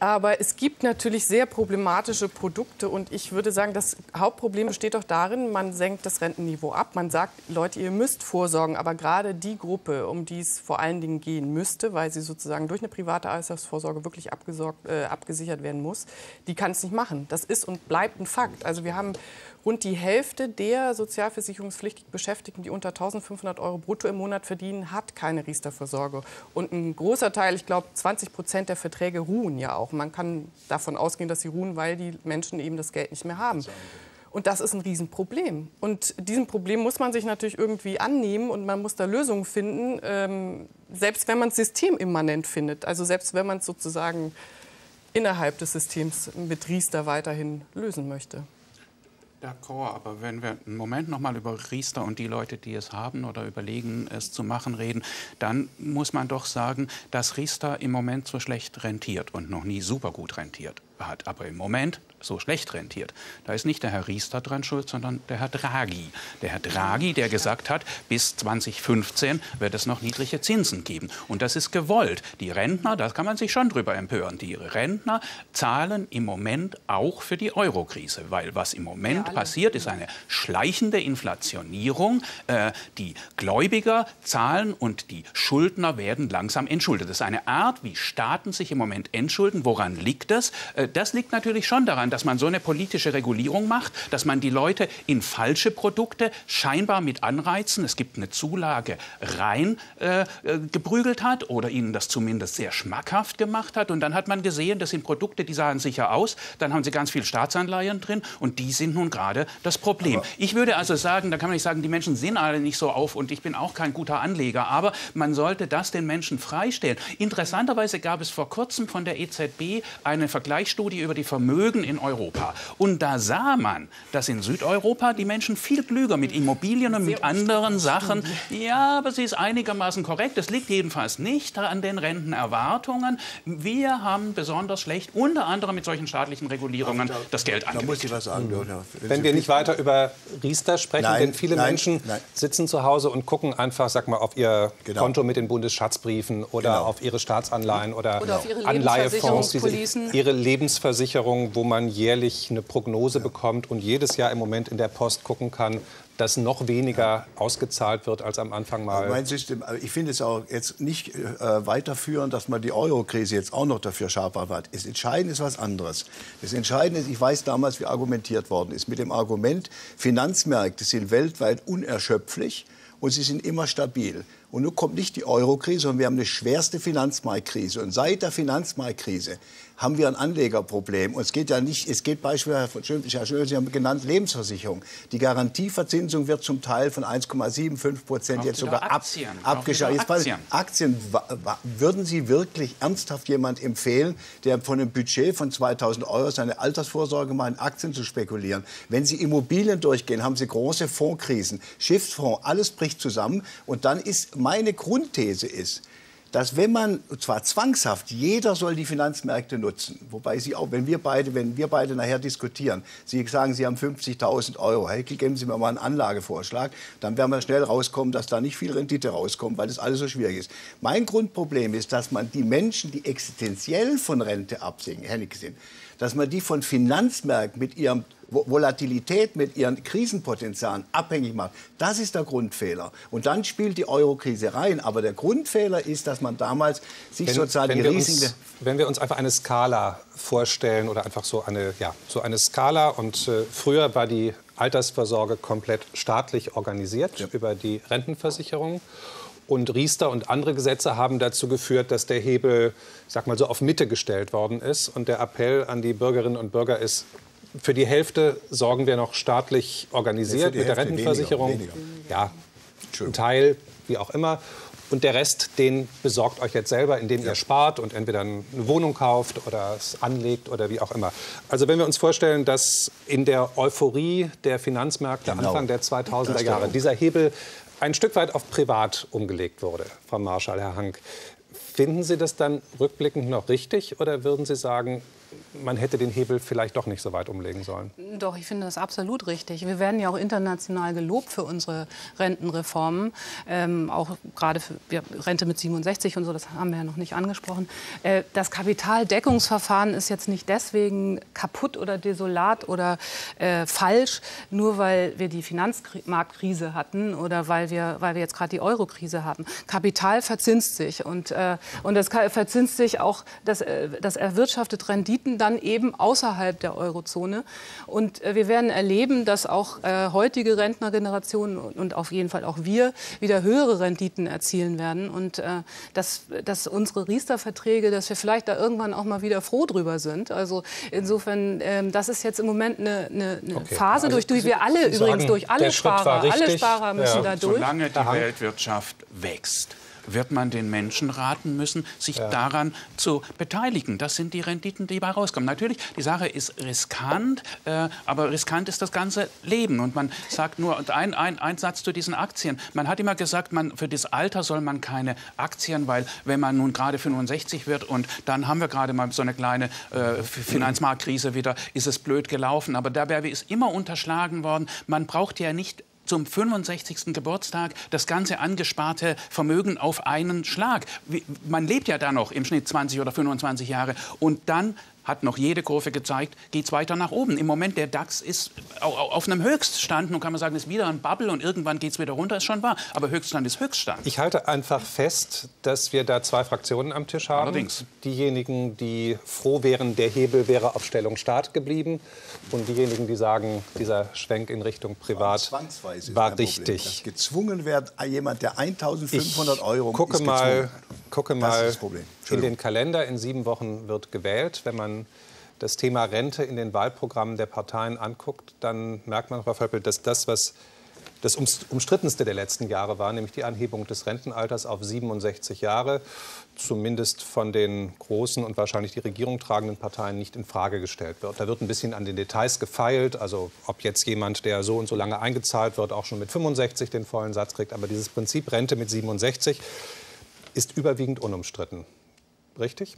Aber es gibt natürlich sehr problematische Produkte. Und ich würde sagen, das Hauptproblem besteht doch darin, man senkt das Rentenniveau ab. Man sagt, Leute, ihr müsst vorsorgen. Aber gerade die Gruppe, um die es vor allen Dingen gehen müsste, weil sie sozusagen durch eine private Altersvorsorge wirklich abgesorgt, äh, abgesichert werden muss, die kann es nicht machen. Das ist und bleibt ein Fakt. Also wir haben rund die Hälfte der sozialversicherungspflichtig Beschäftigten, die unter eintausendfünfhundert Euro brutto im Monat verdienen, hat keine Riester-Vorsorge. Und ein großer Teil, ich glaube zwanzig Prozent der Verträge ruhen ja auch. Man kann davon ausgehen, dass sie ruhen, weil die Menschen eben das Geld nicht mehr haben. Und das ist ein Riesenproblem. Und diesem Problem muss man sich natürlich irgendwie annehmen und man muss da Lösungen finden, ähm, selbst wenn man es systemimmanent findet. Also selbst wenn man es sozusagen innerhalb des Systems mit Riester weiterhin lösen möchte. D'accord, aber wenn wir einen Moment noch mal über Riester und die Leute, die es haben oder überlegen, es zu machen, reden, dann muss man doch sagen, dass Riester im Moment so schlecht rentiert und noch nie super gut rentiert hat, aber im Moment so schlecht rentiert. Da ist nicht der Herr Riester dran schuld, sondern der Herr Draghi. Der Herr Draghi, der gesagt hat, bis zweitausendfünfzehn wird es noch niedrige Zinsen geben. Und das ist gewollt. Die Rentner, da kann man sich schon drüber empören, die Rentner zahlen im Moment auch für die Eurokrise. Weil was im Moment ja, passiert, ist eine schleichende Inflationierung. Äh, die Gläubiger zahlen und die Schuldner werden langsam entschuldet. Das ist eine Art, wie Staaten sich im Moment entschulden. Woran liegt das? Äh, das liegt natürlich schon daran, dass man so eine politische Regulierung macht, dass man die Leute in falsche Produkte scheinbar mit Anreizen, es gibt eine Zulage, rein äh, geprügelt hat oder ihnen das zumindest sehr schmackhaft gemacht hat. Und dann hat man gesehen, das sind Produkte, die sahen sicher aus. Dann haben sie ganz viel Staatsanleihen drin und die sind nun gerade das Problem. Aber ich würde also sagen, da kann man nicht sagen, die Menschen sind alle nicht so auf und ich bin auch kein guter Anleger, aber man sollte das den Menschen freistellen. Interessanterweise gab es vor kurzem von der E Z B eine Vergleichsstudie über die Vermögen in Europa. Und da sah man, dass in Südeuropa die Menschen viel klüger mit Immobilien und mit anderen Sachen, ja, aber sie ist einigermaßen korrekt. Es liegt jedenfalls nicht an den Rentenerwartungen. Wir haben besonders schlecht, unter anderem mit solchen staatlichen Regulierungen, da, das Geld angelegt. Da muss ich was sagen. Mhm. Wenn wir nicht weiter über Riester sprechen, nein, denn viele nein, Menschen nein. sitzen zu Hause und gucken einfach, sag mal, auf ihr genau. Konto mit den Bundesschatzbriefen oder genau. auf ihre Staatsanleihen oder, oder auf ihre Anleihefonds, diese, Lebensversicherungspolicen. ihre Lebensversicherung, wo man jährlich eine Prognose ja. bekommt und jedes Jahr im Moment in der Post gucken kann, dass noch weniger ja. ausgezahlt wird als am Anfang mal. Mein System, ich finde es auch jetzt nicht äh, weiterführend, dass man die Euro-Krise jetzt auch noch dafür scharf hat. Das Entscheidende ist was anderes. Das Entscheidende ist, ich weiß damals, wie argumentiert worden ist, mit dem Argument, Finanzmärkte sind weltweit unerschöpflich und sie sind immer stabil. Und nun kommt nicht die Euro-Krise, sondern wir haben eine schwerste Finanzmarktkrise. Und seit der Finanzmarktkrise haben wir ein Anlegerproblem. Und es geht ja nicht, es geht beispielsweise, Herr Schön, Sie haben genannt, Lebensversicherung. Die Garantieverzinsung wird zum Teil von eins Komma fünfundsiebzig Prozent jetzt sogar ab, abgeschafft. Jetzt Aktien. Aktien. Würden Sie wirklich ernsthaft jemand empfehlen, der von einem Budget von zweitausend Euro seine Altersvorsorge mal in Aktien zu spekulieren? Wenn Sie Immobilien durchgehen, haben Sie große Fondskrisen. Schiffsfonds, alles bricht zusammen. Und dann ist meine Grundthese ist, dass wenn man, und zwar zwangshaft, jeder soll die Finanzmärkte nutzen, wobei Sie auch, wenn wir beide, wenn wir beide nachher diskutieren, Sie sagen, Sie haben fünfzigtausend Euro, Herr Heckel, geben Sie mir mal einen Anlagevorschlag, dann werden wir schnell rauskommen, dass da nicht viel Rendite rauskommt, weil das alles so schwierig ist. Mein Grundproblem ist, dass man die Menschen, die existenziell von Rente abhängig sind, dass man die von Finanzmärkten mit ihrem Volatilität, mit ihren Krisenpotenzialen abhängig macht. Das ist der Grundfehler. Und dann spielt die Euro-Krise rein. Aber der Grundfehler ist, dass man damals sich wenn, sozusagen wenn die wir Risiken... Uns, wenn wir uns einfach eine Skala vorstellen oder einfach so eine, ja, so eine Skala. Und äh, früher war die Altersvorsorge komplett staatlich organisiert ja. über die Rentenversicherung. Und Riester und andere Gesetze haben dazu geführt, dass der Hebel, sag mal so, auf Mitte gestellt worden ist. Und der Appell an die Bürgerinnen und Bürger ist, für die Hälfte sorgen wir noch staatlich organisiert mit der Rentenversicherung. Weniger, weniger. Ja, ein Teil, wie auch immer. Und der Rest, den besorgt euch jetzt selber, indem ja. ihr spart und entweder eine Wohnung kauft oder es anlegt oder wie auch immer. Also wenn wir uns vorstellen, dass in der Euphorie der Finanzmärkte genau. Anfang der zweitausender Jahre dieser Hebel ein Stück weit auf privat umgelegt wurde, Frau Marschall, Herr Hank. Finden Sie das dann rückblickend noch richtig oder würden Sie sagen, man hätte den Hebel vielleicht doch nicht so weit umlegen sollen? Doch, ich finde das absolut richtig. Wir werden ja auch international gelobt für unsere Rentenreformen. Ähm, auch gerade für ja, Rente mit siebenundsechzig und so, das haben wir ja noch nicht angesprochen. Äh, das Kapitaldeckungsverfahren ist jetzt nicht deswegen kaputt oder desolat oder äh, falsch, nur weil wir die Finanzmarktkrise hatten oder weil wir, weil wir jetzt gerade die Eurokrise haben. Kapital verzinst sich und, äh, und das verzinst sich auch, das, äh, das erwirtschaftet Renditen dann eben außerhalb der Eurozone. Und äh, wir werden erleben, dass auch äh, heutige Rentnergenerationen und, und auf jeden Fall auch wir wieder höhere Renditen erzielen werden. Und äh, dass, dass unsere Riester-Verträge, dass wir vielleicht da irgendwann auch mal wieder froh drüber sind. Also insofern, äh, das ist jetzt im Moment eine, eine, eine okay. Phase, also durch die wir alle Sie übrigens sagen, durch alle Sparer, alle Sparer müssen ja. da durch. Solange die Weltwirtschaft wächst, wird man den Menschen raten müssen, sich ja. daran zu beteiligen. Das sind die Renditen, die dabei rauskommen. Natürlich, die Sache ist riskant, äh, aber riskant ist das ganze Leben. Und man sagt nur, ein, ein, ein Satz zu diesen Aktien. Man hat immer gesagt, man, für das Alter soll man keine Aktien, weil wenn man nun gerade fünfundsechzig wird und dann haben wir gerade mal so eine kleine äh, Finanzmarktkrise wieder, ist es blöd gelaufen. Aber dabei ist immer unterschlagen worden, man braucht ja nicht zum fünfundsechzigsten Geburtstag das ganze angesparte Vermögen auf einen Schlag. Man lebt ja da noch im Schnitt zwanzig oder fünfundzwanzig Jahre und dann hat noch jede Kurve gezeigt, geht es weiter nach oben. Im Moment, der DAX ist auf einem Höchststand. Nun kann man sagen, es ist wieder ein Bubble und irgendwann geht es wieder runter, ist schon wahr. Aber Höchststand ist Höchststand. Ich halte einfach fest, dass wir da zwei Fraktionen am Tisch haben. Allerdings. Diejenigen, die froh wären, der Hebel wäre auf Stellung Staat geblieben. Und diejenigen, die sagen, dieser Schwenk in Richtung Privat war richtig. Dass gezwungen wird, jemand, der eintausendfünfhundert Euro gucke ist mal, gucke mal das ist das Problem. in den Kalender. In sieben Wochen wird gewählt. Wenn man das Thema Rente in den Wahlprogrammen der Parteien anguckt, dann merkt man, Frau Völpel, dass das, was das Umstrittenste der letzten Jahre war, nämlich die Anhebung des Rentenalters auf siebenundsechzig Jahre, zumindest von den großen und wahrscheinlich die Regierung tragenden Parteien nicht in Frage gestellt wird. Da wird ein bisschen an den Details gefeilt, also ob jetzt jemand, der so und so lange eingezahlt wird, auch schon mit fünfundsechzig den vollen Satz kriegt. Aber dieses Prinzip Rente mit siebenundsechzig ist überwiegend unumstritten. Richtig?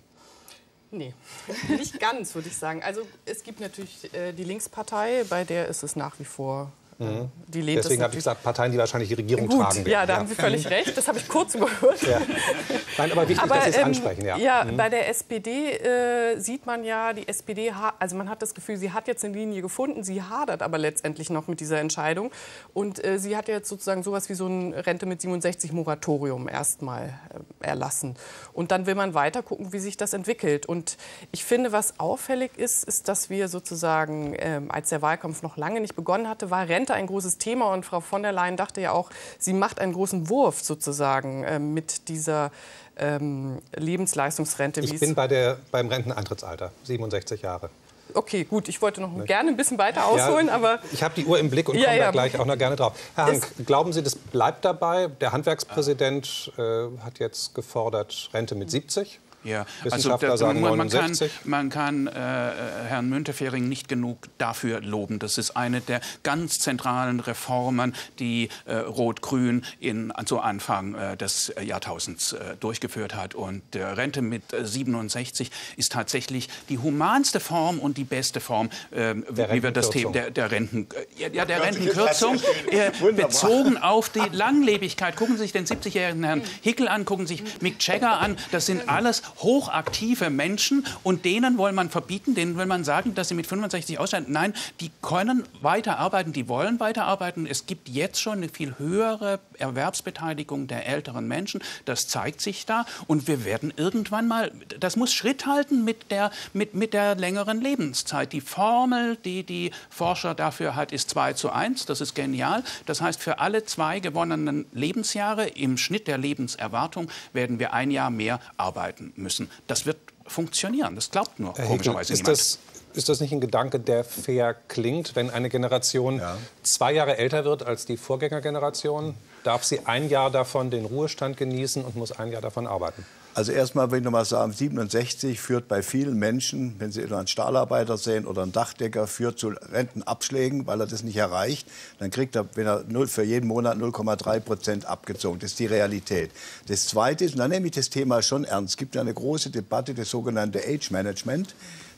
Nee, nicht ganz, würde ich sagen. Also es gibt natürlich äh, die Linkspartei, bei der ist es nach wie vor... Mhm. Die lehnt Deswegen habe ich gesagt, Parteien, die wahrscheinlich die Regierung Gut, tragen werden. ja, da haben Sie völlig recht. Das habe ich kurz überhört. Ja. Nein, aber wichtig, aber, dass Sie es ähm, ansprechen. Ja, ja mhm. bei der S P D äh, sieht man ja, die S P D, also man hat das Gefühl, sie hat jetzt eine Linie gefunden, sie hadert aber letztendlich noch mit dieser Entscheidung. Und äh, sie hat jetzt sozusagen sowas wie so ein Rente mit siebenundsechzig Moratorium erstmal äh, erlassen. Und dann will man weiter gucken, wie sich das entwickelt. Und ich finde, was auffällig ist, ist, dass wir sozusagen, äh, als der Wahlkampf noch lange nicht begonnen hatte, war Rente ein großes Thema. Und Frau von der Leyen dachte ja auch, sie macht einen großen Wurf sozusagen äh, mit dieser ähm, Lebensleistungsrente. Ich bin bei der, beim Renteneintrittsalter, siebenundsechzig Jahre. Okay, gut, ich wollte noch gerne ein bisschen weiter ausholen, ja, aber... Ich habe die Uhr im Blick und komme ja, ja. da gleich auch noch gerne drauf. Herr Hank, glauben Sie, das bleibt dabei? Der Handwerkspräsident äh, hat jetzt gefordert, Rente mit siebzig. Ja, Wissenschaftler also sagen man kann, neunundsechzig. man kann äh, Herrn Müntefering nicht genug dafür loben. Das ist eine der ganz zentralen Reformen, die äh, Rot-Grün in zu Anfang äh, des Jahrtausends äh, durchgeführt hat. Und äh, Rente mit äh, siebenundsechzig ist tatsächlich die humanste Form und die beste Form, äh, wie wir das Thema der, der Renten, äh, ja, der Rentenkürzung äh, bezogen auf die Langlebigkeit. Gucken Sie sich den siebzigjährigen Herrn Hickel an, gucken Sie sich Mick Jagger an. Das sind alles hochaktive Menschen und denen will man verbieten, denen will man sagen, dass sie mit fünfundsechzig ausscheiden. Nein, die können weiterarbeiten, die wollen weiterarbeiten. Es gibt jetzt schon eine viel höhere Erwerbsbeteiligung der älteren Menschen. Das zeigt sich da und wir werden irgendwann mal, das muss Schritt halten mit der, mit, mit der längeren Lebenszeit. Die Formel, die die Forscher dafür hat, ist zwei zu eins. Das ist genial. Das heißt, für alle zwei gewonnenen Lebensjahre im Schnitt der Lebenserwartung werden wir ein Jahr mehr arbeiten müssen. Das wird funktionieren. Das glaubt nur komischerweise ist niemand. Das, ist das nicht ein Gedanke, der fair klingt, wenn eine Generation ja. zwei Jahre älter wird als die Vorgängergeneration? Darf sie ein Jahr davon den Ruhestand genießen und muss ein Jahr davon arbeiten? Also erstmal will ich noch mal sagen, siebenundsechzig führt bei vielen Menschen, wenn Sie einen Stahlarbeiter sehen oder einen Dachdecker, führt zu Rentenabschlägen, weil er das nicht erreicht. Dann kriegt er, wenn er null, für jeden Monat null Komma drei Prozent abgezogen. Das ist die Realität. Das Zweite ist, und dann nehme ich das Thema schon ernst, es gibt ja eine große Debatte, das sogenannte Age Management.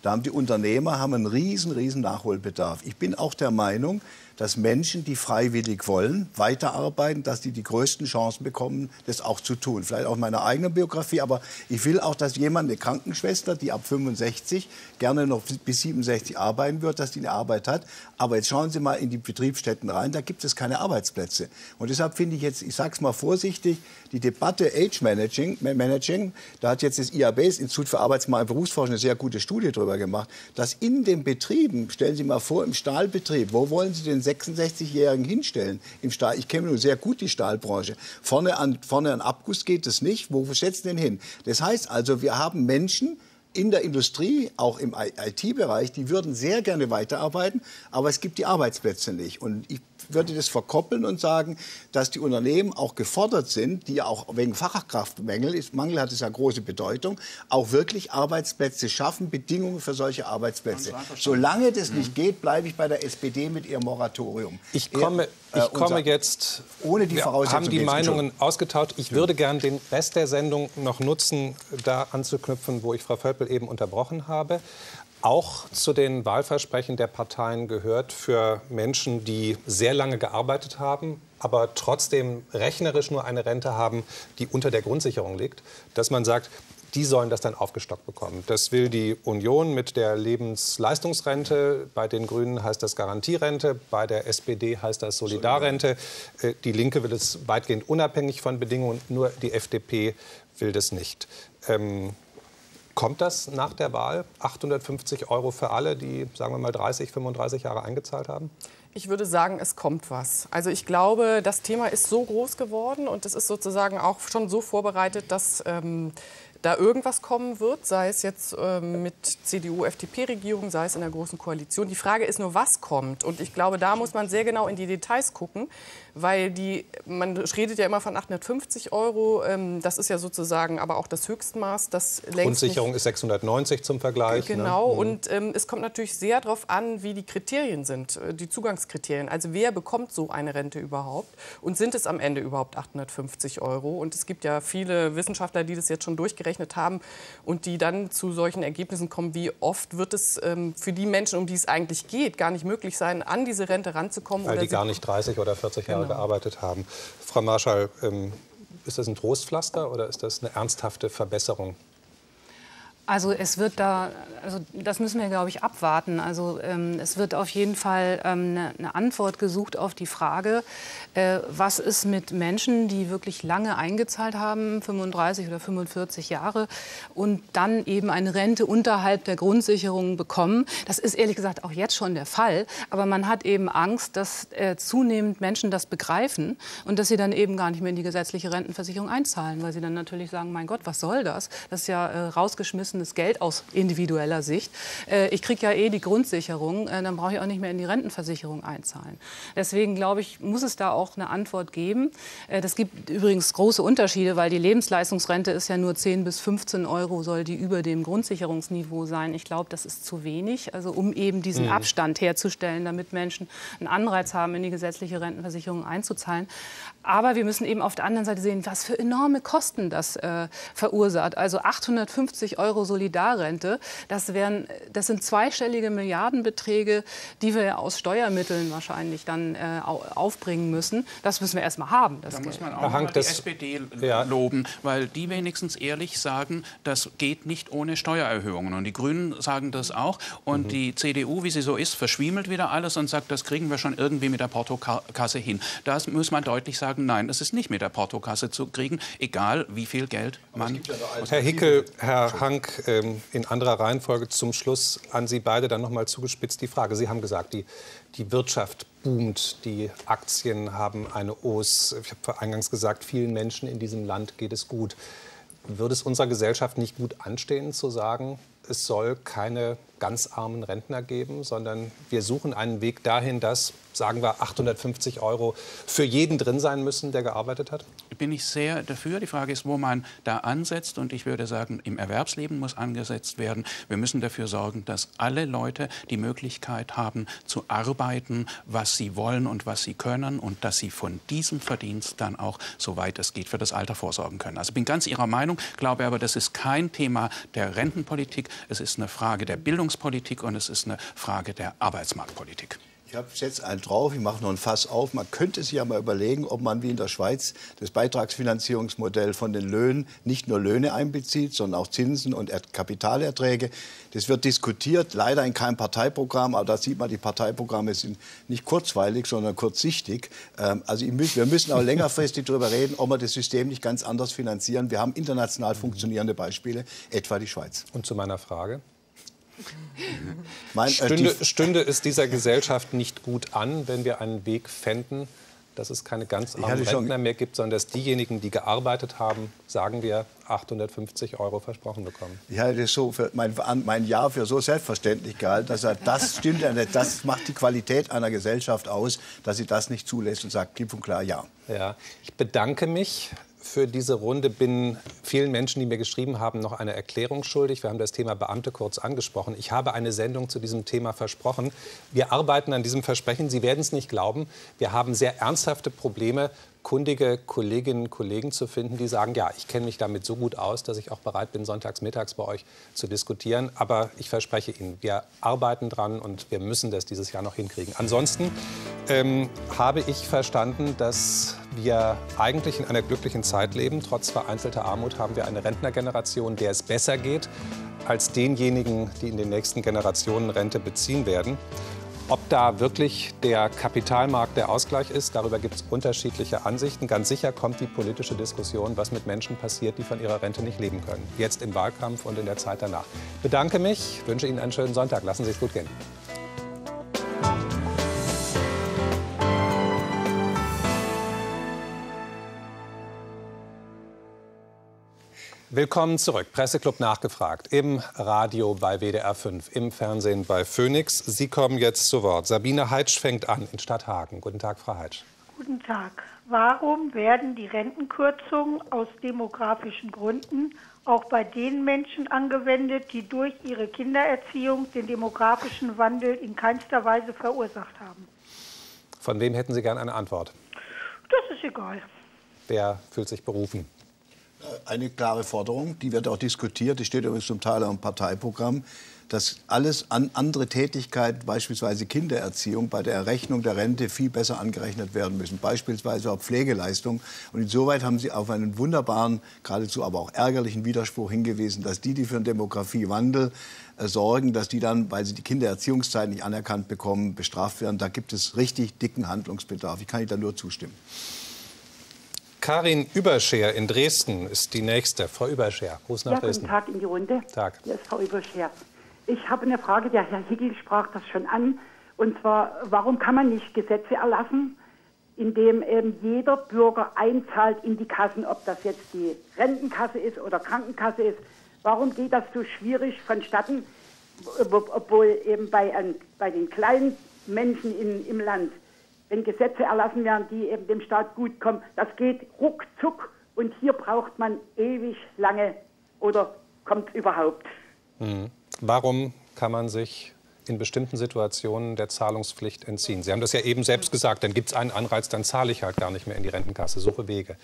Da haben die Unternehmer haben einen riesen, riesen Nachholbedarf. Ich bin auch der Meinung, dass Menschen, die freiwillig wollen, weiterarbeiten, dass die die größten Chancen bekommen, das auch zu tun. Vielleicht auch in meiner eigenen Biografie, aber ich will auch, dass jemand, eine Krankenschwester, die ab fünfundsechzig gerne noch bis siebenundsechzig arbeiten wird, dass die eine Arbeit hat. Aber jetzt schauen Sie mal in die Betriebsstätten rein, da gibt es keine Arbeitsplätze. Und deshalb finde ich jetzt, ich sage es mal vorsichtig, die Debatte Age Managing, Managing, da hat jetzt das I A B, das Institut für Arbeitsmarkt und Berufsforschung, eine sehr gute Studie darüber gemacht, dass in den Betrieben, stellen Sie mal vor, im Stahlbetrieb, wo wollen Sie den sechsundsechzigjährigen hinstellen im Stahl? Ich kenne nur sehr gut die Stahlbranche. Vorne an, vorne an Abguss geht es nicht. Wo setzen den hin? Das heißt also, wir haben Menschen in der Industrie, auch im I T-Bereich, die würden sehr gerne weiterarbeiten, aber es gibt die Arbeitsplätze nicht. Und ich würde das verkoppeln und sagen, dass die Unternehmen auch gefordert sind, die ja auch wegen Fachkraftmangel, ist, Mangel hat es ja große Bedeutung, auch wirklich Arbeitsplätze schaffen, Bedingungen für solche Arbeitsplätze. Solange das nicht geht, bleibe ich bei der S P D mit ihrem Moratorium. Ich komme, ich komme jetzt, ohne die Voraussetzungen. Wir haben die Meinungen ausgetauscht. Ich würde gern den Rest der Sendung noch nutzen, da anzuknüpfen, wo ich Frau Völpel eben unterbrochen habe. Auch zu den Wahlversprechen der Parteien gehört, für Menschen, die sehr lange gearbeitet haben, aber trotzdem rechnerisch nur eine Rente haben, die unter der Grundsicherung liegt, dass man sagt, die sollen das dann aufgestockt bekommen. Das will die Union mit der Lebensleistungsrente. Bei den Grünen heißt das Garantierente. Bei der S P D heißt das Solidarrente. Die Linke will es weitgehend unabhängig von Bedingungen. Nur die F D P will das nicht. Ähm, kommt das nach der Wahl? achthundertfünfzig Euro für alle, die, sagen wir mal, dreißig, fünfunddreißig Jahre eingezahlt haben? Ich würde sagen, es kommt was. Also ich glaube, das Thema ist so groß geworden und es ist sozusagen auch schon so vorbereitet, dass ähm, da irgendwas kommen wird, sei es jetzt ähm, mit C D U F D P-Regierung, sei es in der Großen Koalition. Die Frage ist nur, was kommt. Und ich glaube, da muss man sehr genau in die Details gucken, weil die, man redet ja immer von achthundertfünfzig Euro. Ähm, das ist ja sozusagen aber auch das Höchstmaß. Das längst Grundsicherung nicht, ist sechshundertneunzig zum Vergleich. Genau. Ne? Und ähm, es kommt natürlich sehr darauf an, wie die Kriterien sind, die Zugangskriterien. Also wer bekommt so eine Rente überhaupt? Und sind es am Ende überhaupt achthundertfünfzig Euro? Und es gibt ja viele Wissenschaftler, die das jetzt schon durchgerechnet haben und die dann zu solchen Ergebnissen kommen, wie oft wird es ähm, für die Menschen, um die es eigentlich geht, gar nicht möglich sein, an diese Rente ranzukommen. Weil oder die gar nicht dreißig oder vierzig Jahre genau. gearbeitet haben. Frau Marschall, ähm, ist das ein Trostpflaster oder ist das eine ernsthafte Verbesserung? Also es wird da, also das müssen wir, glaube ich, abwarten. Also ähm, es wird auf jeden Fall ähm, eine, eine Antwort gesucht auf die Frage, äh, was ist mit Menschen, die wirklich lange eingezahlt haben, fünfunddreißig oder fünfundvierzig Jahre, und dann eben eine Rente unterhalb der Grundsicherung bekommen. Das ist ehrlich gesagt auch jetzt schon der Fall. Aber man hat eben Angst, dass äh, zunehmend Menschen das begreifen und dass sie dann eben gar nicht mehr in die gesetzliche Rentenversicherung einzahlen, weil sie dann natürlich sagen, mein Gott, was soll das? Das ist ja äh, rausgeschmissen. Geld aus individueller Sicht. Äh, ich kriege ja eh die Grundsicherung, äh, dann brauche ich auch nicht mehr in die Rentenversicherung einzahlen. Deswegen glaube ich, muss es da auch eine Antwort geben. Äh, das gibt übrigens große Unterschiede, weil die Lebensleistungsrente ist ja nur zehn bis fünfzehn Euro, soll die über dem Grundsicherungsniveau sein. Ich glaube, das ist zu wenig, also um eben diesen mhm. Abstand herzustellen, damit Menschen einen Anreiz haben, in die gesetzliche Rentenversicherung einzuzahlen. Aber wir müssen eben auf der anderen Seite sehen, was für enorme Kosten das äh, verursacht. Also achthundertfünfzig Euro Solidarrente, das, wären, das sind zweistellige Milliardenbeträge, die wir aus Steuermitteln wahrscheinlich dann äh, aufbringen müssen. Das müssen wir erst mal haben. Das da Geld. muss man auch mal die S P D ja. loben, weil die wenigstens ehrlich sagen, das geht nicht ohne Steuererhöhungen. Und die Grünen sagen das auch. Und mhm. die C D U, wie sie so ist, verschwiemelt wieder alles und sagt, das kriegen wir schon irgendwie mit der Portokasse hin. Das muss man deutlich sagen, nein, das ist nicht mit der Portokasse zu kriegen, egal wie viel Geld man... Ja, Herr Hickel, Herr Hank, ähm, in anderer Reihenfolge zum Schluss an Sie beide dann noch mal zugespitzt die Frage. Sie haben gesagt, die, die Wirtschaft boomt, die Aktien haben eine Os. Ich habe eingangs gesagt, vielen Menschen in diesem Land geht es gut. Würde es unserer Gesellschaft nicht gut anstehen, zu sagen, es soll keine ganz armen Rentner geben, sondern wir suchen einen Weg dahin, dass, sagen wir, achthundertfünfzig Euro für jeden drin sein müssen, der gearbeitet hat? bin ich sehr dafür. Die Frage ist, wo man da ansetzt. Und ich würde sagen, im Erwerbsleben muss angesetzt werden. Wir müssen dafür sorgen, dass alle Leute die Möglichkeit haben, zu arbeiten, was sie wollen und was sie können. Und dass sie von diesem Verdienst dann auch, soweit es geht, für das Alter vorsorgen können. Also ich bin ganz Ihrer Meinung, glaube aber, das ist kein Thema der Rentenpolitik. Es ist eine Frage der Bildungspolitik und es ist eine Frage der Arbeitsmarktpolitik. Ich habe jetzt einen drauf, ich mache noch ein Fass auf. Man könnte sich ja mal überlegen, ob man wie in der Schweiz das Beitragsfinanzierungsmodell von den Löhnen nicht nur Löhne einbezieht, sondern auch Zinsen und Kapitalerträge. Das wird diskutiert, leider in keinem Parteiprogramm, aber da sieht man, die Parteiprogramme sind nicht kurzweilig, sondern kurzsichtig. Also wir müssen auch längerfristig darüber reden, ob wir das System nicht ganz anders finanzieren. Wir haben international funktionierende Beispiele, etwa die Schweiz. Und zu meiner Frage? Mein, äh, stünde, stünde es dieser Gesellschaft nicht gut an, wenn wir einen Weg fänden, dass es keine ganz armen Rentner mehr gibt, sondern dass diejenigen, die gearbeitet haben, sagen wir, achthundertfünfzig Euro versprochen bekommen? Ich halte das so für mein, mein Ja für so selbstverständlich gehalten, dass er, das stimmt ja nicht. Das macht die Qualität einer Gesellschaft aus, dass sie das nicht zulässt und sagt klipp und klar Ja. Ja, ich bedanke mich für diese Runde, bin vielen Menschen, die mir geschrieben haben, noch eine Erklärung schuldig. Wir haben das Thema Beamte kurz angesprochen. Ich habe eine Sendung zu diesem Thema versprochen. Wir arbeiten an diesem Versprechen. Sie werden es nicht glauben. Wir haben sehr ernsthafte Probleme, kundige Kolleginnen und Kollegen zu finden, die sagen, ja, ich kenne mich damit so gut aus, dass ich auch bereit bin, sonntags mittags bei euch zu diskutieren. Aber ich verspreche Ihnen, wir arbeiten dran und wir müssen das dieses Jahr noch hinkriegen. Ansonsten ähm, habe ich verstanden, dass wir eigentlich in einer glücklichen Zeit leben. Trotz vereinzelter Armut haben wir eine Rentnergeneration, der es besser geht als denjenigen, die in den nächsten Generationen Rente beziehen werden. Ob da wirklich der Kapitalmarkt der Ausgleich ist, darüber gibt es unterschiedliche Ansichten. Ganz sicher kommt die politische Diskussion, was mit Menschen passiert, die von ihrer Rente nicht leben können. Jetzt im Wahlkampf und in der Zeit danach. Ich bedanke mich, wünsche Ihnen einen schönen Sonntag. Lassen Sie es gut gehen. Willkommen zurück. Presseclub nachgefragt. Im Radio bei W D R fünf, im Fernsehen bei Phoenix. Sie kommen jetzt zu Wort. Sabine Heitsch fängt an in Stadthagen. Guten Tag, Frau Heitsch. Guten Tag. Warum werden die Rentenkürzungen aus demografischen Gründen auch bei den Menschen angewendet, die durch ihre Kindererziehung den demografischen Wandel in keinster Weise verursacht haben? Von wem hätten Sie gern eine Antwort? Das ist egal. Wer fühlt sich berufen? Eine klare Forderung, die wird auch diskutiert, die steht übrigens zum Teil auch im Parteiprogramm, dass alles an andere Tätigkeiten, beispielsweise Kindererziehung, bei der Errechnung der Rente viel besser angerechnet werden müssen, beispielsweise auch Pflegeleistung. Und insoweit haben Sie auf einen wunderbaren, geradezu aber auch ärgerlichen Widerspruch hingewiesen, dass die, die für den Demografiewandel äh, sorgen, dass die dann, weil sie die Kindererziehungszeit nicht anerkannt bekommen, bestraft werden. Da gibt es richtig dicken Handlungsbedarf. Ich kann Ihnen da nur zustimmen. Karin Überscher in Dresden ist die nächste. Frau Überscher, Gruß nach ja, Dresden. Guten Tag in die Runde. Tag. Hier ist Frau Überscher. Ich habe eine Frage, der Herr Hickel sprach das schon an. Und zwar, warum kann man nicht Gesetze erlassen, in dem eben jeder Bürger einzahlt in die Kassen, ob das jetzt die Rentenkasse ist oder Krankenkasse ist. Warum geht das so schwierig vonstatten, obwohl eben bei, an, bei den kleinen Menschen in, im Land, wenn Gesetze erlassen werden, die eben dem Staat gut kommen, das geht ruckzuck und hier braucht man ewig lange oder kommt überhaupt. Mhm. Warum kann man sich in bestimmten Situationen der Zahlungspflicht entziehen? Sie haben das ja eben selbst gesagt, dann gibt es einen Anreiz, dann zahle ich halt gar nicht mehr in die Rentenkasse, suche Wege.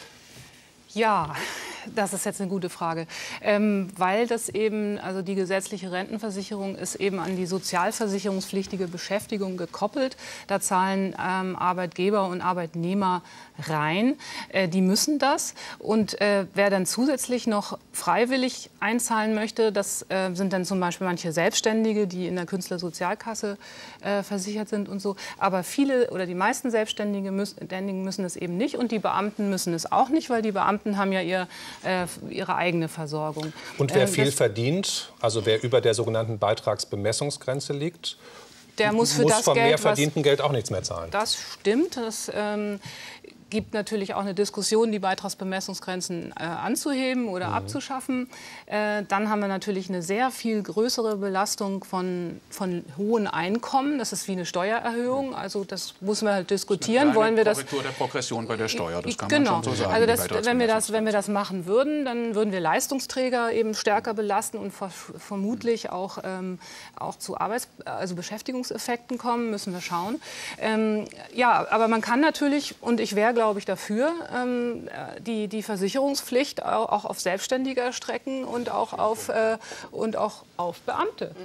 Ja, das ist jetzt eine gute Frage, ähm, weil das eben, also die gesetzliche Rentenversicherung ist eben an die sozialversicherungspflichtige Beschäftigung gekoppelt. Da zahlen ähm, Arbeitgeber und Arbeitnehmer rein. Äh, die müssen das. Und äh, wer dann zusätzlich noch freiwillig einzahlen möchte, das äh, sind dann zum Beispiel manche Selbstständige, die in der Künstlersozialkasse äh, versichert sind und so. Aber viele oder die meisten Selbstständigen müssen, müssen es eben nicht und die Beamten müssen es auch nicht, weil die Beamten haben ja ihr Äh, ihre eigene Versorgung. Und wer äh, viel verdient, also wer über der sogenannten Beitragsbemessungsgrenze liegt, der muss, für muss das vom Geld, mehr verdienten Geld auch nichts mehr zahlen. Das stimmt. Das ähm, gibt natürlich auch eine Diskussion, die Beitragsbemessungsgrenzen äh, anzuheben oder mhm. abzuschaffen. Äh, dann haben wir natürlich eine sehr viel größere Belastung von, von hohen Einkommen. Das ist wie eine Steuererhöhung. Also das müssen wir halt diskutieren. Eine Wollen wir das? Korrektur der Progression bei der Steuer, das kann genau. man schon so sagen. Also das, wenn wir das, wenn wir das machen würden, dann würden wir Leistungsträger eben stärker belasten und ver vermutlich auch, ähm, auch zu Arbeits-, also Beschäftigungseffekten kommen. Müssen wir schauen. Ähm, ja, aber man kann natürlich, und ich wäre, glaube ich, dafür, ähm, die, die Versicherungspflicht auch, auch auf Selbstständige erstrecken und auch auf, äh, und auch auf Beamte.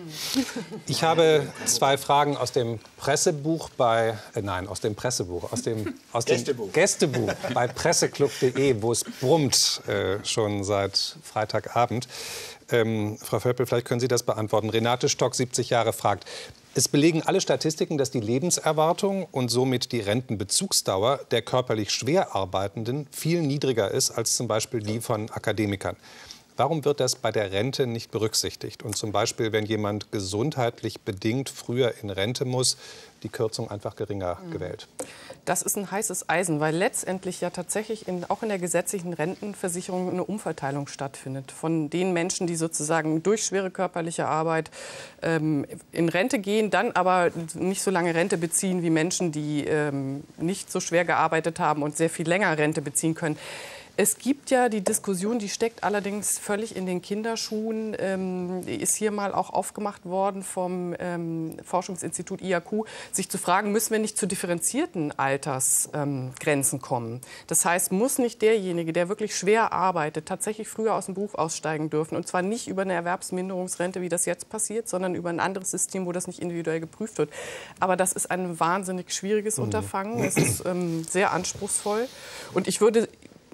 Ich habe zwei Fragen aus dem Pressebuch bei, äh, nein, aus dem Pressebuch, aus dem, aus dem Gästebuch. Gästebuch bei presseclub punkt de, wo es brummt, äh, schon seit Freitagabend. Ähm, Frau Völpel, vielleicht können Sie das beantworten. Renate Stock, siebzig Jahre, fragt: Es belegen alle Statistiken, dass die Lebenserwartung und somit die Rentenbezugsdauer der körperlich schwer Arbeitenden viel niedriger ist als zum Beispiel die von Akademikern. Warum wird das bei der Rente nicht berücksichtigt? Und zum Beispiel, wenn jemand gesundheitlich bedingt früher in Rente muss, die Kürzung einfach geringer mhm. gewählt? Das ist ein heißes Eisen, weil letztendlich ja tatsächlich in, auch in der gesetzlichen Rentenversicherung eine Umverteilung stattfindet. Von den Menschen, die sozusagen durch schwere körperliche Arbeit ähm, in Rente gehen, dann aber nicht so lange Rente beziehen wie Menschen, die ähm, nicht so schwer gearbeitet haben und sehr viel länger Rente beziehen können. Es gibt ja die Diskussion, die steckt allerdings völlig in den Kinderschuhen, ähm, die ist hier mal auch aufgemacht worden vom ähm, Forschungsinstitut I A Q, sich zu fragen, müssen wir nicht zu differenzierten Altersgrenzen ähm, kommen? Das heißt, muss nicht derjenige, der wirklich schwer arbeitet, tatsächlich früher aus dem Beruf aussteigen dürfen? Und zwar nicht über eine Erwerbsminderungsrente, wie das jetzt passiert, sondern über ein anderes System, wo das nicht individuell geprüft wird. Aber das ist ein wahnsinnig schwieriges mhm. Unterfangen. Es ist ähm, sehr anspruchsvoll. Und ich würde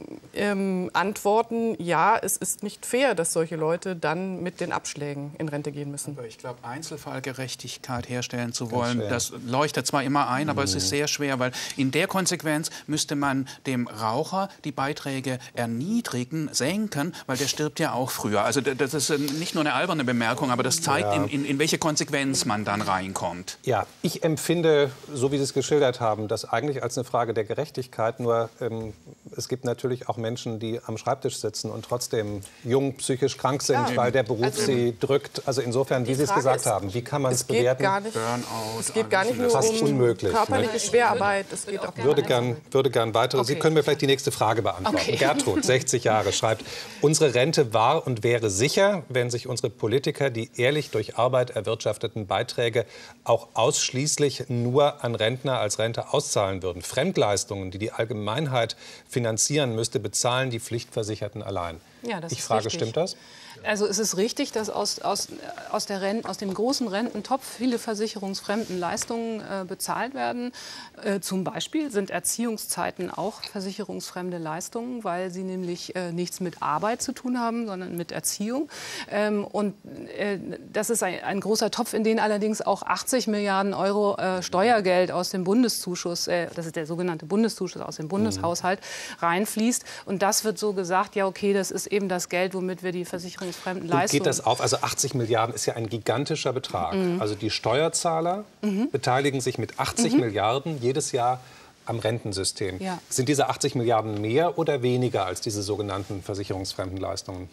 Ähm, antworten, ja, es ist nicht fair, dass solche Leute dann mit den Abschlägen in Rente gehen müssen. Aber ich glaube, Einzelfallgerechtigkeit herstellen zu wollen, das leuchtet zwar immer ein, aber mhm. es ist sehr schwer, weil in der Konsequenz müsste man dem Raucher die Beiträge erniedrigen, senken, weil der stirbt ja auch früher. Also das ist nicht nur eine alberne Bemerkung, aber das zeigt, ja. in, in, in welche Konsequenz man dann reinkommt. Ja, ich empfinde, so wie Sie es geschildert haben, das eigentlich als eine Frage der Gerechtigkeit, nur ähm, es gibt natürlich auch Menschen, die am Schreibtisch sitzen und trotzdem jung, psychisch krank sind, ja, weil der Beruf also, sie drückt. Also insofern, wie Sie es gesagt ist, haben, wie kann man es bewerten? Gar nicht, Burnout, es geht gar nicht nur um unmöglich, körperliche ne? Schwerarbeit. Es geht auch würde gern, würde gern weitere. Okay. Sie können mir vielleicht die nächste Frage beantworten. Okay. Gertrud, sechzig Jahre, schreibt: Unsere Rente war und wäre sicher, wenn sich unsere Politiker die ehrlich durch Arbeit erwirtschafteten Beiträge auch ausschließlich nur an Rentner als Rente auszahlen würden. Fremdleistungen, die die Allgemeinheit finanzieren müsste, bezahlen die Pflichtversicherten allein. Ja, das ich ist frage, richtig. Stimmt das? Also es ist richtig, dass aus, aus, aus, der Renten, aus dem großen Rententopf viele versicherungsfremden Leistungen äh, bezahlt werden. Äh, zum Beispiel sind Erziehungszeiten auch versicherungsfremde Leistungen, weil sie nämlich äh, nichts mit Arbeit zu tun haben, sondern mit Erziehung. Ähm, und äh, das ist ein, ein großer Topf, in den allerdings auch achtzig Milliarden Euro äh, Steuergeld aus dem Bundeszuschuss, äh, das ist der sogenannte Bundeszuschuss aus dem Bundeshaushalt, mhm. reinfließt. Und das wird so gesagt, ja okay, das ist eben das Geld, womit wir die Versicherungsfremden Und geht das auf? Also achtzig Milliarden ist ja ein gigantischer Betrag. Mhm. Also die Steuerzahler mhm. beteiligen sich mit achtzig mhm. Milliarden jedes Jahr am Rentensystem. Ja. Sind diese achtzig Milliarden mehr oder weniger als diese sogenannten versicherungsfremden Leistungen?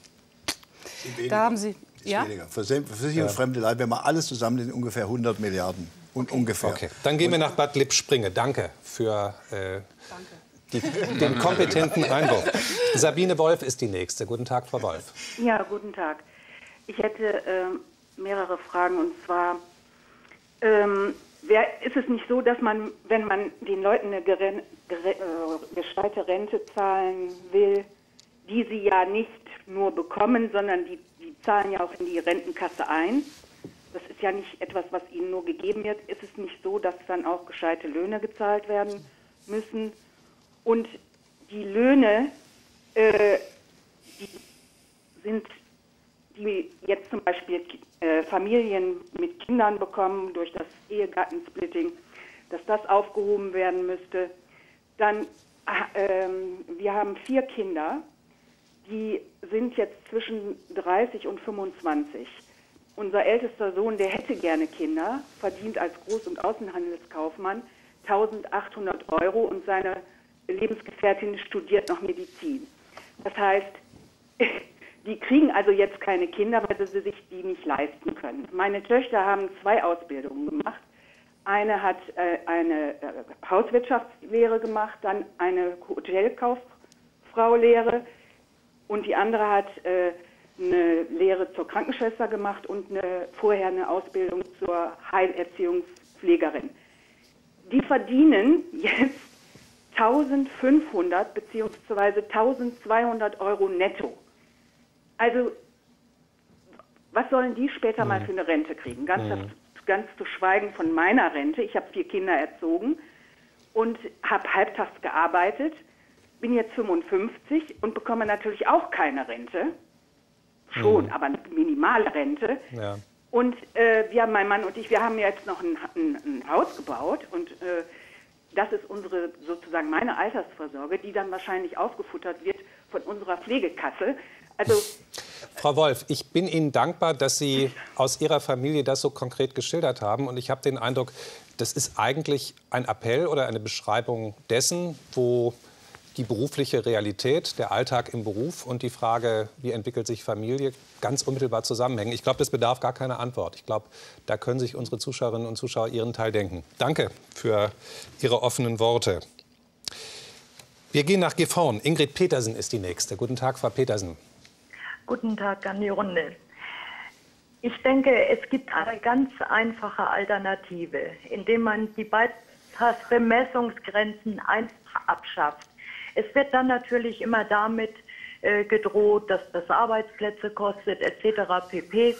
Da haben Sie ja? weniger. Versicherungsfremde Leistungen, wenn man alles zusammen, sind ungefähr hundert Milliarden. Und ungefähr. Okay. Dann gehen wir nach Bad Lippspringe. Danke für äh, Danke. Die, den kompetenten Einwurf. Sabine Wolf ist die Nächste. Guten Tag, Frau Wolf. Ja, guten Tag. Ich hätte äh, mehrere Fragen. Und zwar, ähm, wer, ist es nicht so, dass man, wenn man den Leuten eine gere, gere, äh, gescheite Rente zahlen will, die sie ja nicht nur bekommen, sondern die, die zahlen ja auch in die Rentenkasse ein? Das ist ja nicht etwas, was ihnen nur gegeben wird. Ist es nicht so, dass dann auch gescheite Löhne gezahlt werden müssen? Und die Löhne, äh, die sind, die jetzt zum Beispiel äh, Familien mit Kindern bekommen durch das Ehegattensplitting, dass das aufgehoben werden müsste. Dann, äh, wir haben vier Kinder, die sind jetzt zwischen dreißig und fünfundzwanzig. Unser ältester Sohn, der hätte gerne Kinder, verdient als Groß- und Außenhandelskaufmann eintausendachthundert Euro und seine Lebensgefährtin studiert noch Medizin. Das heißt, die kriegen also jetzt keine Kinder, weil sie sich die nicht leisten können. Meine Töchter haben zwei Ausbildungen gemacht. Eine hat äh, eine äh, Hauswirtschaftslehre gemacht, dann eine Hotelkauffrau-Lehre und die andere hat äh, eine Lehre zur Krankenschwester gemacht und eine, vorher eine Ausbildung zur Heilerziehungspflegerin. Die verdienen jetzt eintausendfünfhundert bzw. eintausendzweihundert Euro netto. Also, was sollen die später mhm. mal für eine Rente kriegen? Ganz, mhm. ganz zu schweigen von meiner Rente. Ich habe vier Kinder erzogen und habe halbtags gearbeitet, bin jetzt fünfundfünfzig und bekomme natürlich auch keine Rente. Schon, mhm. aber eine minimale Rente. Ja. Und äh, wir, mein Mann und ich, wir haben jetzt noch ein, ein, ein Haus gebaut und äh, das ist unsere, sozusagen meine Altersvorsorge, die dann wahrscheinlich aufgefuttert wird von unserer Pflegekasse. Also, Frau Wolf, ich bin Ihnen dankbar, dass Sie aus Ihrer Familie das so konkret geschildert haben. Und ich habe den Eindruck, das ist eigentlich ein Appell oder eine Beschreibung dessen, wo die berufliche Realität, der Alltag im Beruf und die Frage, wie entwickelt sich Familie, ganz unmittelbar zusammenhängen. Ich glaube, das bedarf gar keiner Antwort. Ich glaube, da können sich unsere Zuschauerinnen und Zuschauer ihren Teil denken. Danke für Ihre offenen Worte. Wir gehen nach Gifhorn. Ingrid Petersen ist die Nächste. Guten Tag, Frau Petersen. Guten Tag an die Runde. Ich denke, es gibt eine ganz einfache Alternative, indem man die Beitragsbemessungsgrenzen einfach abschafft. Es wird dann natürlich immer damit äh, gedroht, dass das Arbeitsplätze kostet, et cetera pp.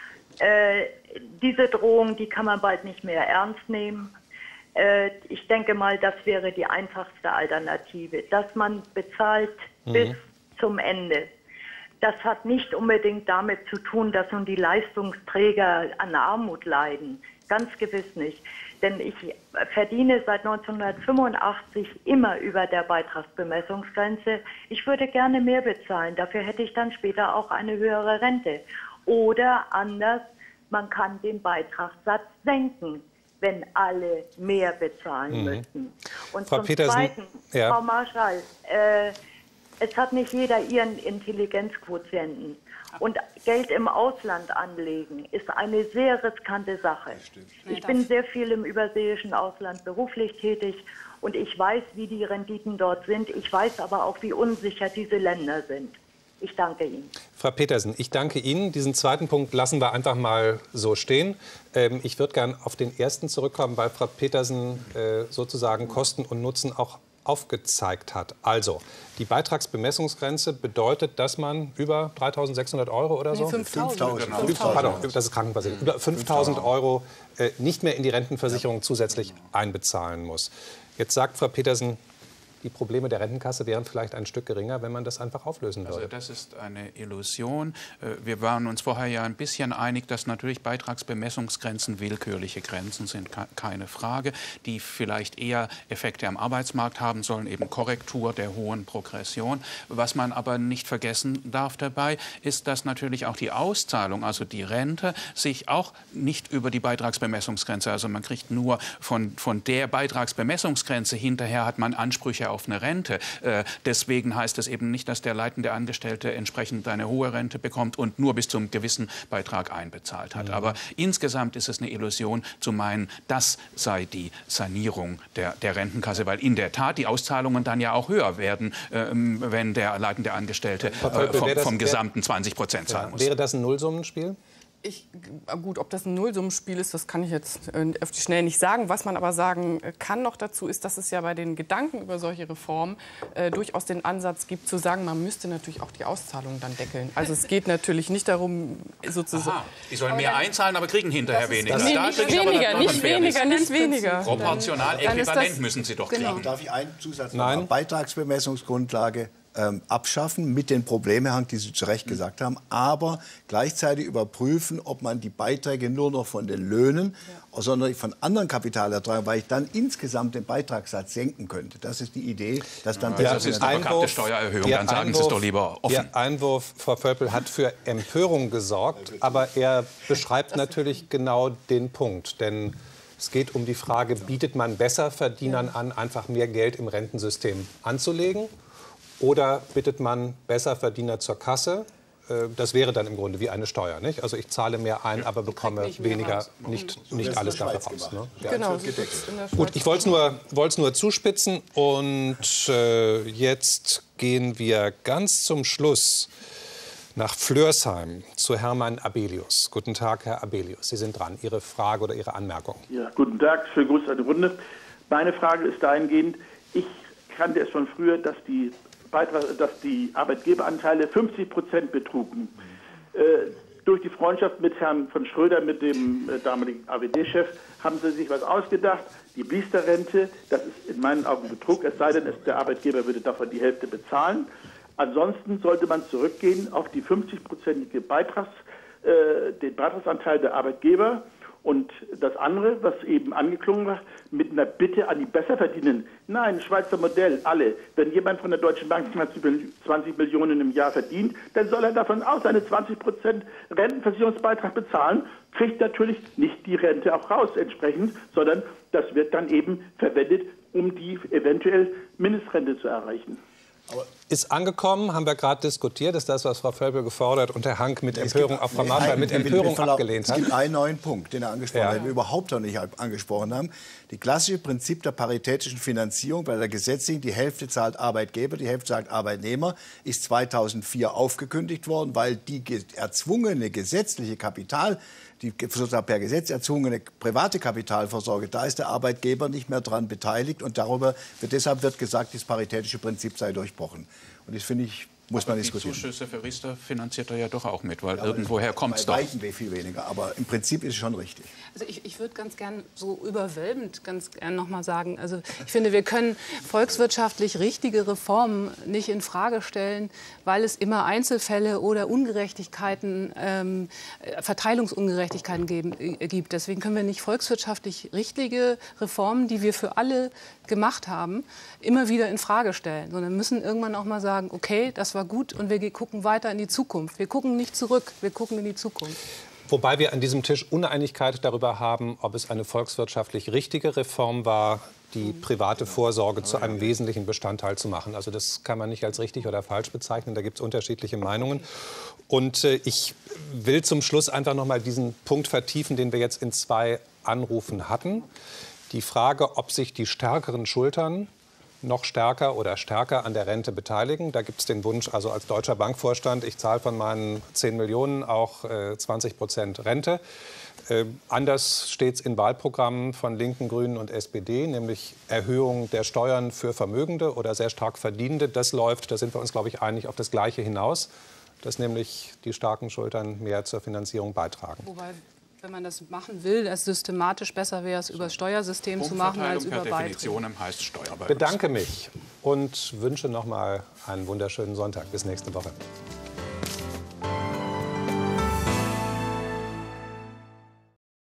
Äh, diese Drohung, die kann man bald nicht mehr ernst nehmen. Äh, ich denke mal, das wäre die einfachste Alternative, dass man bezahlt mhm. bis zum Ende. Das hat nicht unbedingt damit zu tun, dass nun die Leistungsträger an Armut leiden. Ganz gewiss nicht. Denn ich verdiene seit neunzehnhundertfünfundachtzig immer über der Beitragsbemessungsgrenze. Ich würde gerne mehr bezahlen. Dafür hätte ich dann später auch eine höhere Rente. Oder anders, man kann den Beitragssatz senken, wenn alle mehr bezahlen mhm. müssen. Und Frau zum Petersen, Zweiten, ja. Frau Marschall, äh, es hat nicht jeder ihren Intelligenzquotienten. Und Geld im Ausland anlegen ist eine sehr riskante Sache. Ich bin sehr viel im überseeischen Ausland beruflich tätig und ich weiß, wie die Renditen dort sind. Ich weiß aber auch, wie unsicher diese Länder sind. Ich danke Ihnen. Frau Petersen, ich danke Ihnen. Diesen zweiten Punkt lassen wir einfach mal so stehen. Ähm, ich würde gern auf den ersten zurückkommen, weil Frau Petersen äh, sozusagen Kosten und Nutzen auch aufgezeigt hat. Also, die Beitragsbemessungsgrenze bedeutet, dass man über dreitausendsechshundert Euro oder so? Nee, fünftausend. Genau. Pardon, das ist krankenversichert. Über fünftausend Euro äh, nicht mehr in die Rentenversicherung zusätzlich einbezahlen muss. Jetzt sagt Frau Petersen, die Probleme der Rentenkasse wären vielleicht ein Stück geringer, wenn man das einfach auflösen würde. Also das ist eine Illusion. Wir waren uns vorher ja ein bisschen einig, dass natürlich Beitragsbemessungsgrenzen willkürliche Grenzen sind, keine Frage, die vielleicht eher Effekte am Arbeitsmarkt haben sollen, eben Korrektur der hohen Progression. Was man aber nicht vergessen darf dabei, ist, dass natürlich auch die Auszahlung, also die Rente, sich auch nicht über die Beitragsbemessungsgrenze, also man kriegt nur von, von der Beitragsbemessungsgrenze, hinterher hat man Ansprüche auf eine Rente. Äh, deswegen heißt es eben nicht, dass der leitende Angestellte entsprechend eine hohe Rente bekommt und nur bis zum gewissen Beitrag einbezahlt hat. Mhm. Aber insgesamt ist es eine Illusion zu meinen, das sei die Sanierung der, der Rentenkasse, weil in der Tat die Auszahlungen dann ja auch höher werden, äh, wenn der leitende Angestellte äh, vom, vom gesamten zwanzig Prozent zahlen muss. Wäre das ein Nullsummenspiel? Ich, gut, ob das ein Nullsummenspiel ist, das kann ich jetzt äh, auf die Schnelle nicht sagen. Was man aber sagen kann noch dazu ist, dass es ja bei den Gedanken über solche Reformen äh, durchaus den Ansatz gibt, zu sagen, man müsste natürlich auch die Auszahlungen dann deckeln. Also es geht natürlich nicht darum, sozusagen... Aha, die sollen mehr einzahlen, aber kriegen hinterher weniger. Nee, nicht weniger, nicht weniger, nicht weniger. Proportional, äquivalent müssen sie doch kriegen. Genau. Darf ich einen Zusatz Nein. machen? Beitragsbemessungsgrundlage ähm, abschaffen mit den Problemhang, die Sie zu Recht gesagt haben, aber gleichzeitig überprüfen, ob man die Beiträge nur noch von den Löhnen, ja. sondern von anderen Kapitalerträgen, weil ich dann insgesamt den Beitragssatz senken könnte. Das ist die Idee, dass dann... Ja, das ist eine verkappte Steuererhöhung, dann sagen Sie es doch lieber offen. Ihr Einwurf, Frau Völpel, hat für Empörung gesorgt, aber er beschreibt natürlich genau den Punkt, denn Es geht um die Frage, bietet man Besserverdienern an, einfach mehr Geld im Rentensystem anzulegen? Oder bittet man Besserverdiener zur Kasse? Das wäre dann im Grunde wie eine Steuer, nicht? Also ich zahle mehr ein, aber bekomme weniger, raus. nicht, so nicht alles dafür raus. Ne? Ja. Genau. Gut, ich wollte es nur, wollt's nur zuspitzen und äh, jetzt gehen wir ganz zum Schluss nach Flörsheim zu Hermann Abelius. Guten Tag, Herr Abelius. Sie sind dran. Ihre Frage oder Ihre Anmerkung? Ja, guten Tag. Schönen Gruß an die Runde. Meine Frage ist dahingehend, ich kannte es schon früher, dass die dass die Arbeitgeberanteile fünfzig Prozent betrugen. Äh, durch die Freundschaft mit Herrn von Schröder, mit dem äh, damaligen A W D-Chef, haben sie sich was ausgedacht. Die Biester-Rente, das ist in meinen Augen Betrug, es sei denn, es, der Arbeitgeber würde davon die Hälfte bezahlen. Ansonsten sollte man zurückgehen auf die fünfzig-prozentige Beitrags, äh, den Beitragsanteil der Arbeitgeber. Und das andere, was eben angeklungen war, mit einer Bitte an die Besserverdienenden. Nein, Schweizer Modell, alle. Wenn jemand von der Deutschen Bank zwanzig Millionen im Jahr verdient, dann soll er davon auch seine zwanzig Prozent Rentenversicherungsbeitrag bezahlen, kriegt natürlich nicht die Rente auch raus entsprechend, sondern das wird dann eben verwendet, um die eventuell Mindestrente zu erreichen. Aber ist angekommen, haben wir gerade diskutiert, ist das, was Frau Völpel gefordert und Herr Hank mit Empörung, auch Frau Martha mit Empörung abgelehnt hat. Es gibt einen neuen Punkt, den er angesprochen ja. hat, den wir überhaupt noch nicht angesprochen haben. Die klassische Prinzip der paritätischen Finanzierung bei der gesetzlichen, die Hälfte zahlt Arbeitgeber, die Hälfte zahlt Arbeitnehmer, ist zweitausendvier aufgekündigt worden, weil die erzwungene gesetzliche Kapital, die sozusagen per Gesetz erzwungene private Kapitalvorsorge, da ist der Arbeitgeber nicht mehr daran beteiligt und darüber wird, deshalb wird gesagt, das paritätische Prinzip sei durchbrochen. Und das finde ich, muss man diskutieren. Die Zuschüsse für Riester finanziert er ja doch auch mit, weil ja, irgendwoher kommt es doch. Bei weitem viel weniger, aber im Prinzip ist es schon richtig. Also ich, ich würde ganz gern so überwölbend ganz gern noch mal sagen, also ich finde, wir können volkswirtschaftlich richtige Reformen nicht in Frage stellen, weil es immer Einzelfälle oder Ungerechtigkeiten, ähm, Verteilungsungerechtigkeiten geben, äh, gibt. Deswegen können wir nicht volkswirtschaftlich richtige Reformen, die wir für alle gemacht haben, immer wieder in Frage stellen, sondern müssen irgendwann auch mal sagen, okay, das war gut und wir gucken weiter in die Zukunft. Wir gucken nicht zurück, wir gucken in die Zukunft. Wobei wir an diesem Tisch Uneinigkeit darüber haben, ob es eine volkswirtschaftlich richtige Reform war, die private Vorsorge zu einem wesentlichen Bestandteil zu machen. Also das kann man nicht als richtig oder falsch bezeichnen, da gibt es unterschiedliche Meinungen. Und äh, ich will zum Schluss einfach noch mal diesen Punkt vertiefen, den wir jetzt in zwei Anrufen hatten. Die Frage, ob sich die stärkeren Schultern noch stärker oder stärker an der Rente beteiligen. Da gibt es den Wunsch, also als deutscher Bankvorstand, ich zahle von meinen zehn Millionen auch äh, zwanzig Prozent Rente. Äh, anders steht es in Wahlprogrammen von Linken, Grünen und S P D, nämlich Erhöhung der Steuern für Vermögende oder sehr stark Verdienende. Das läuft, da sind wir uns, glaube ich, einig, auf das Gleiche hinaus, dass nämlich die starken Schultern mehr zur Finanzierung beitragen. Wobei, wenn man das machen will, es systematisch besser wäre, es über das Steuersystem zu machen als über Beiträge. Heißt Steuer bei uns. Bedanke mich und wünsche noch mal einen wunderschönen Sonntag. Bis nächste Woche.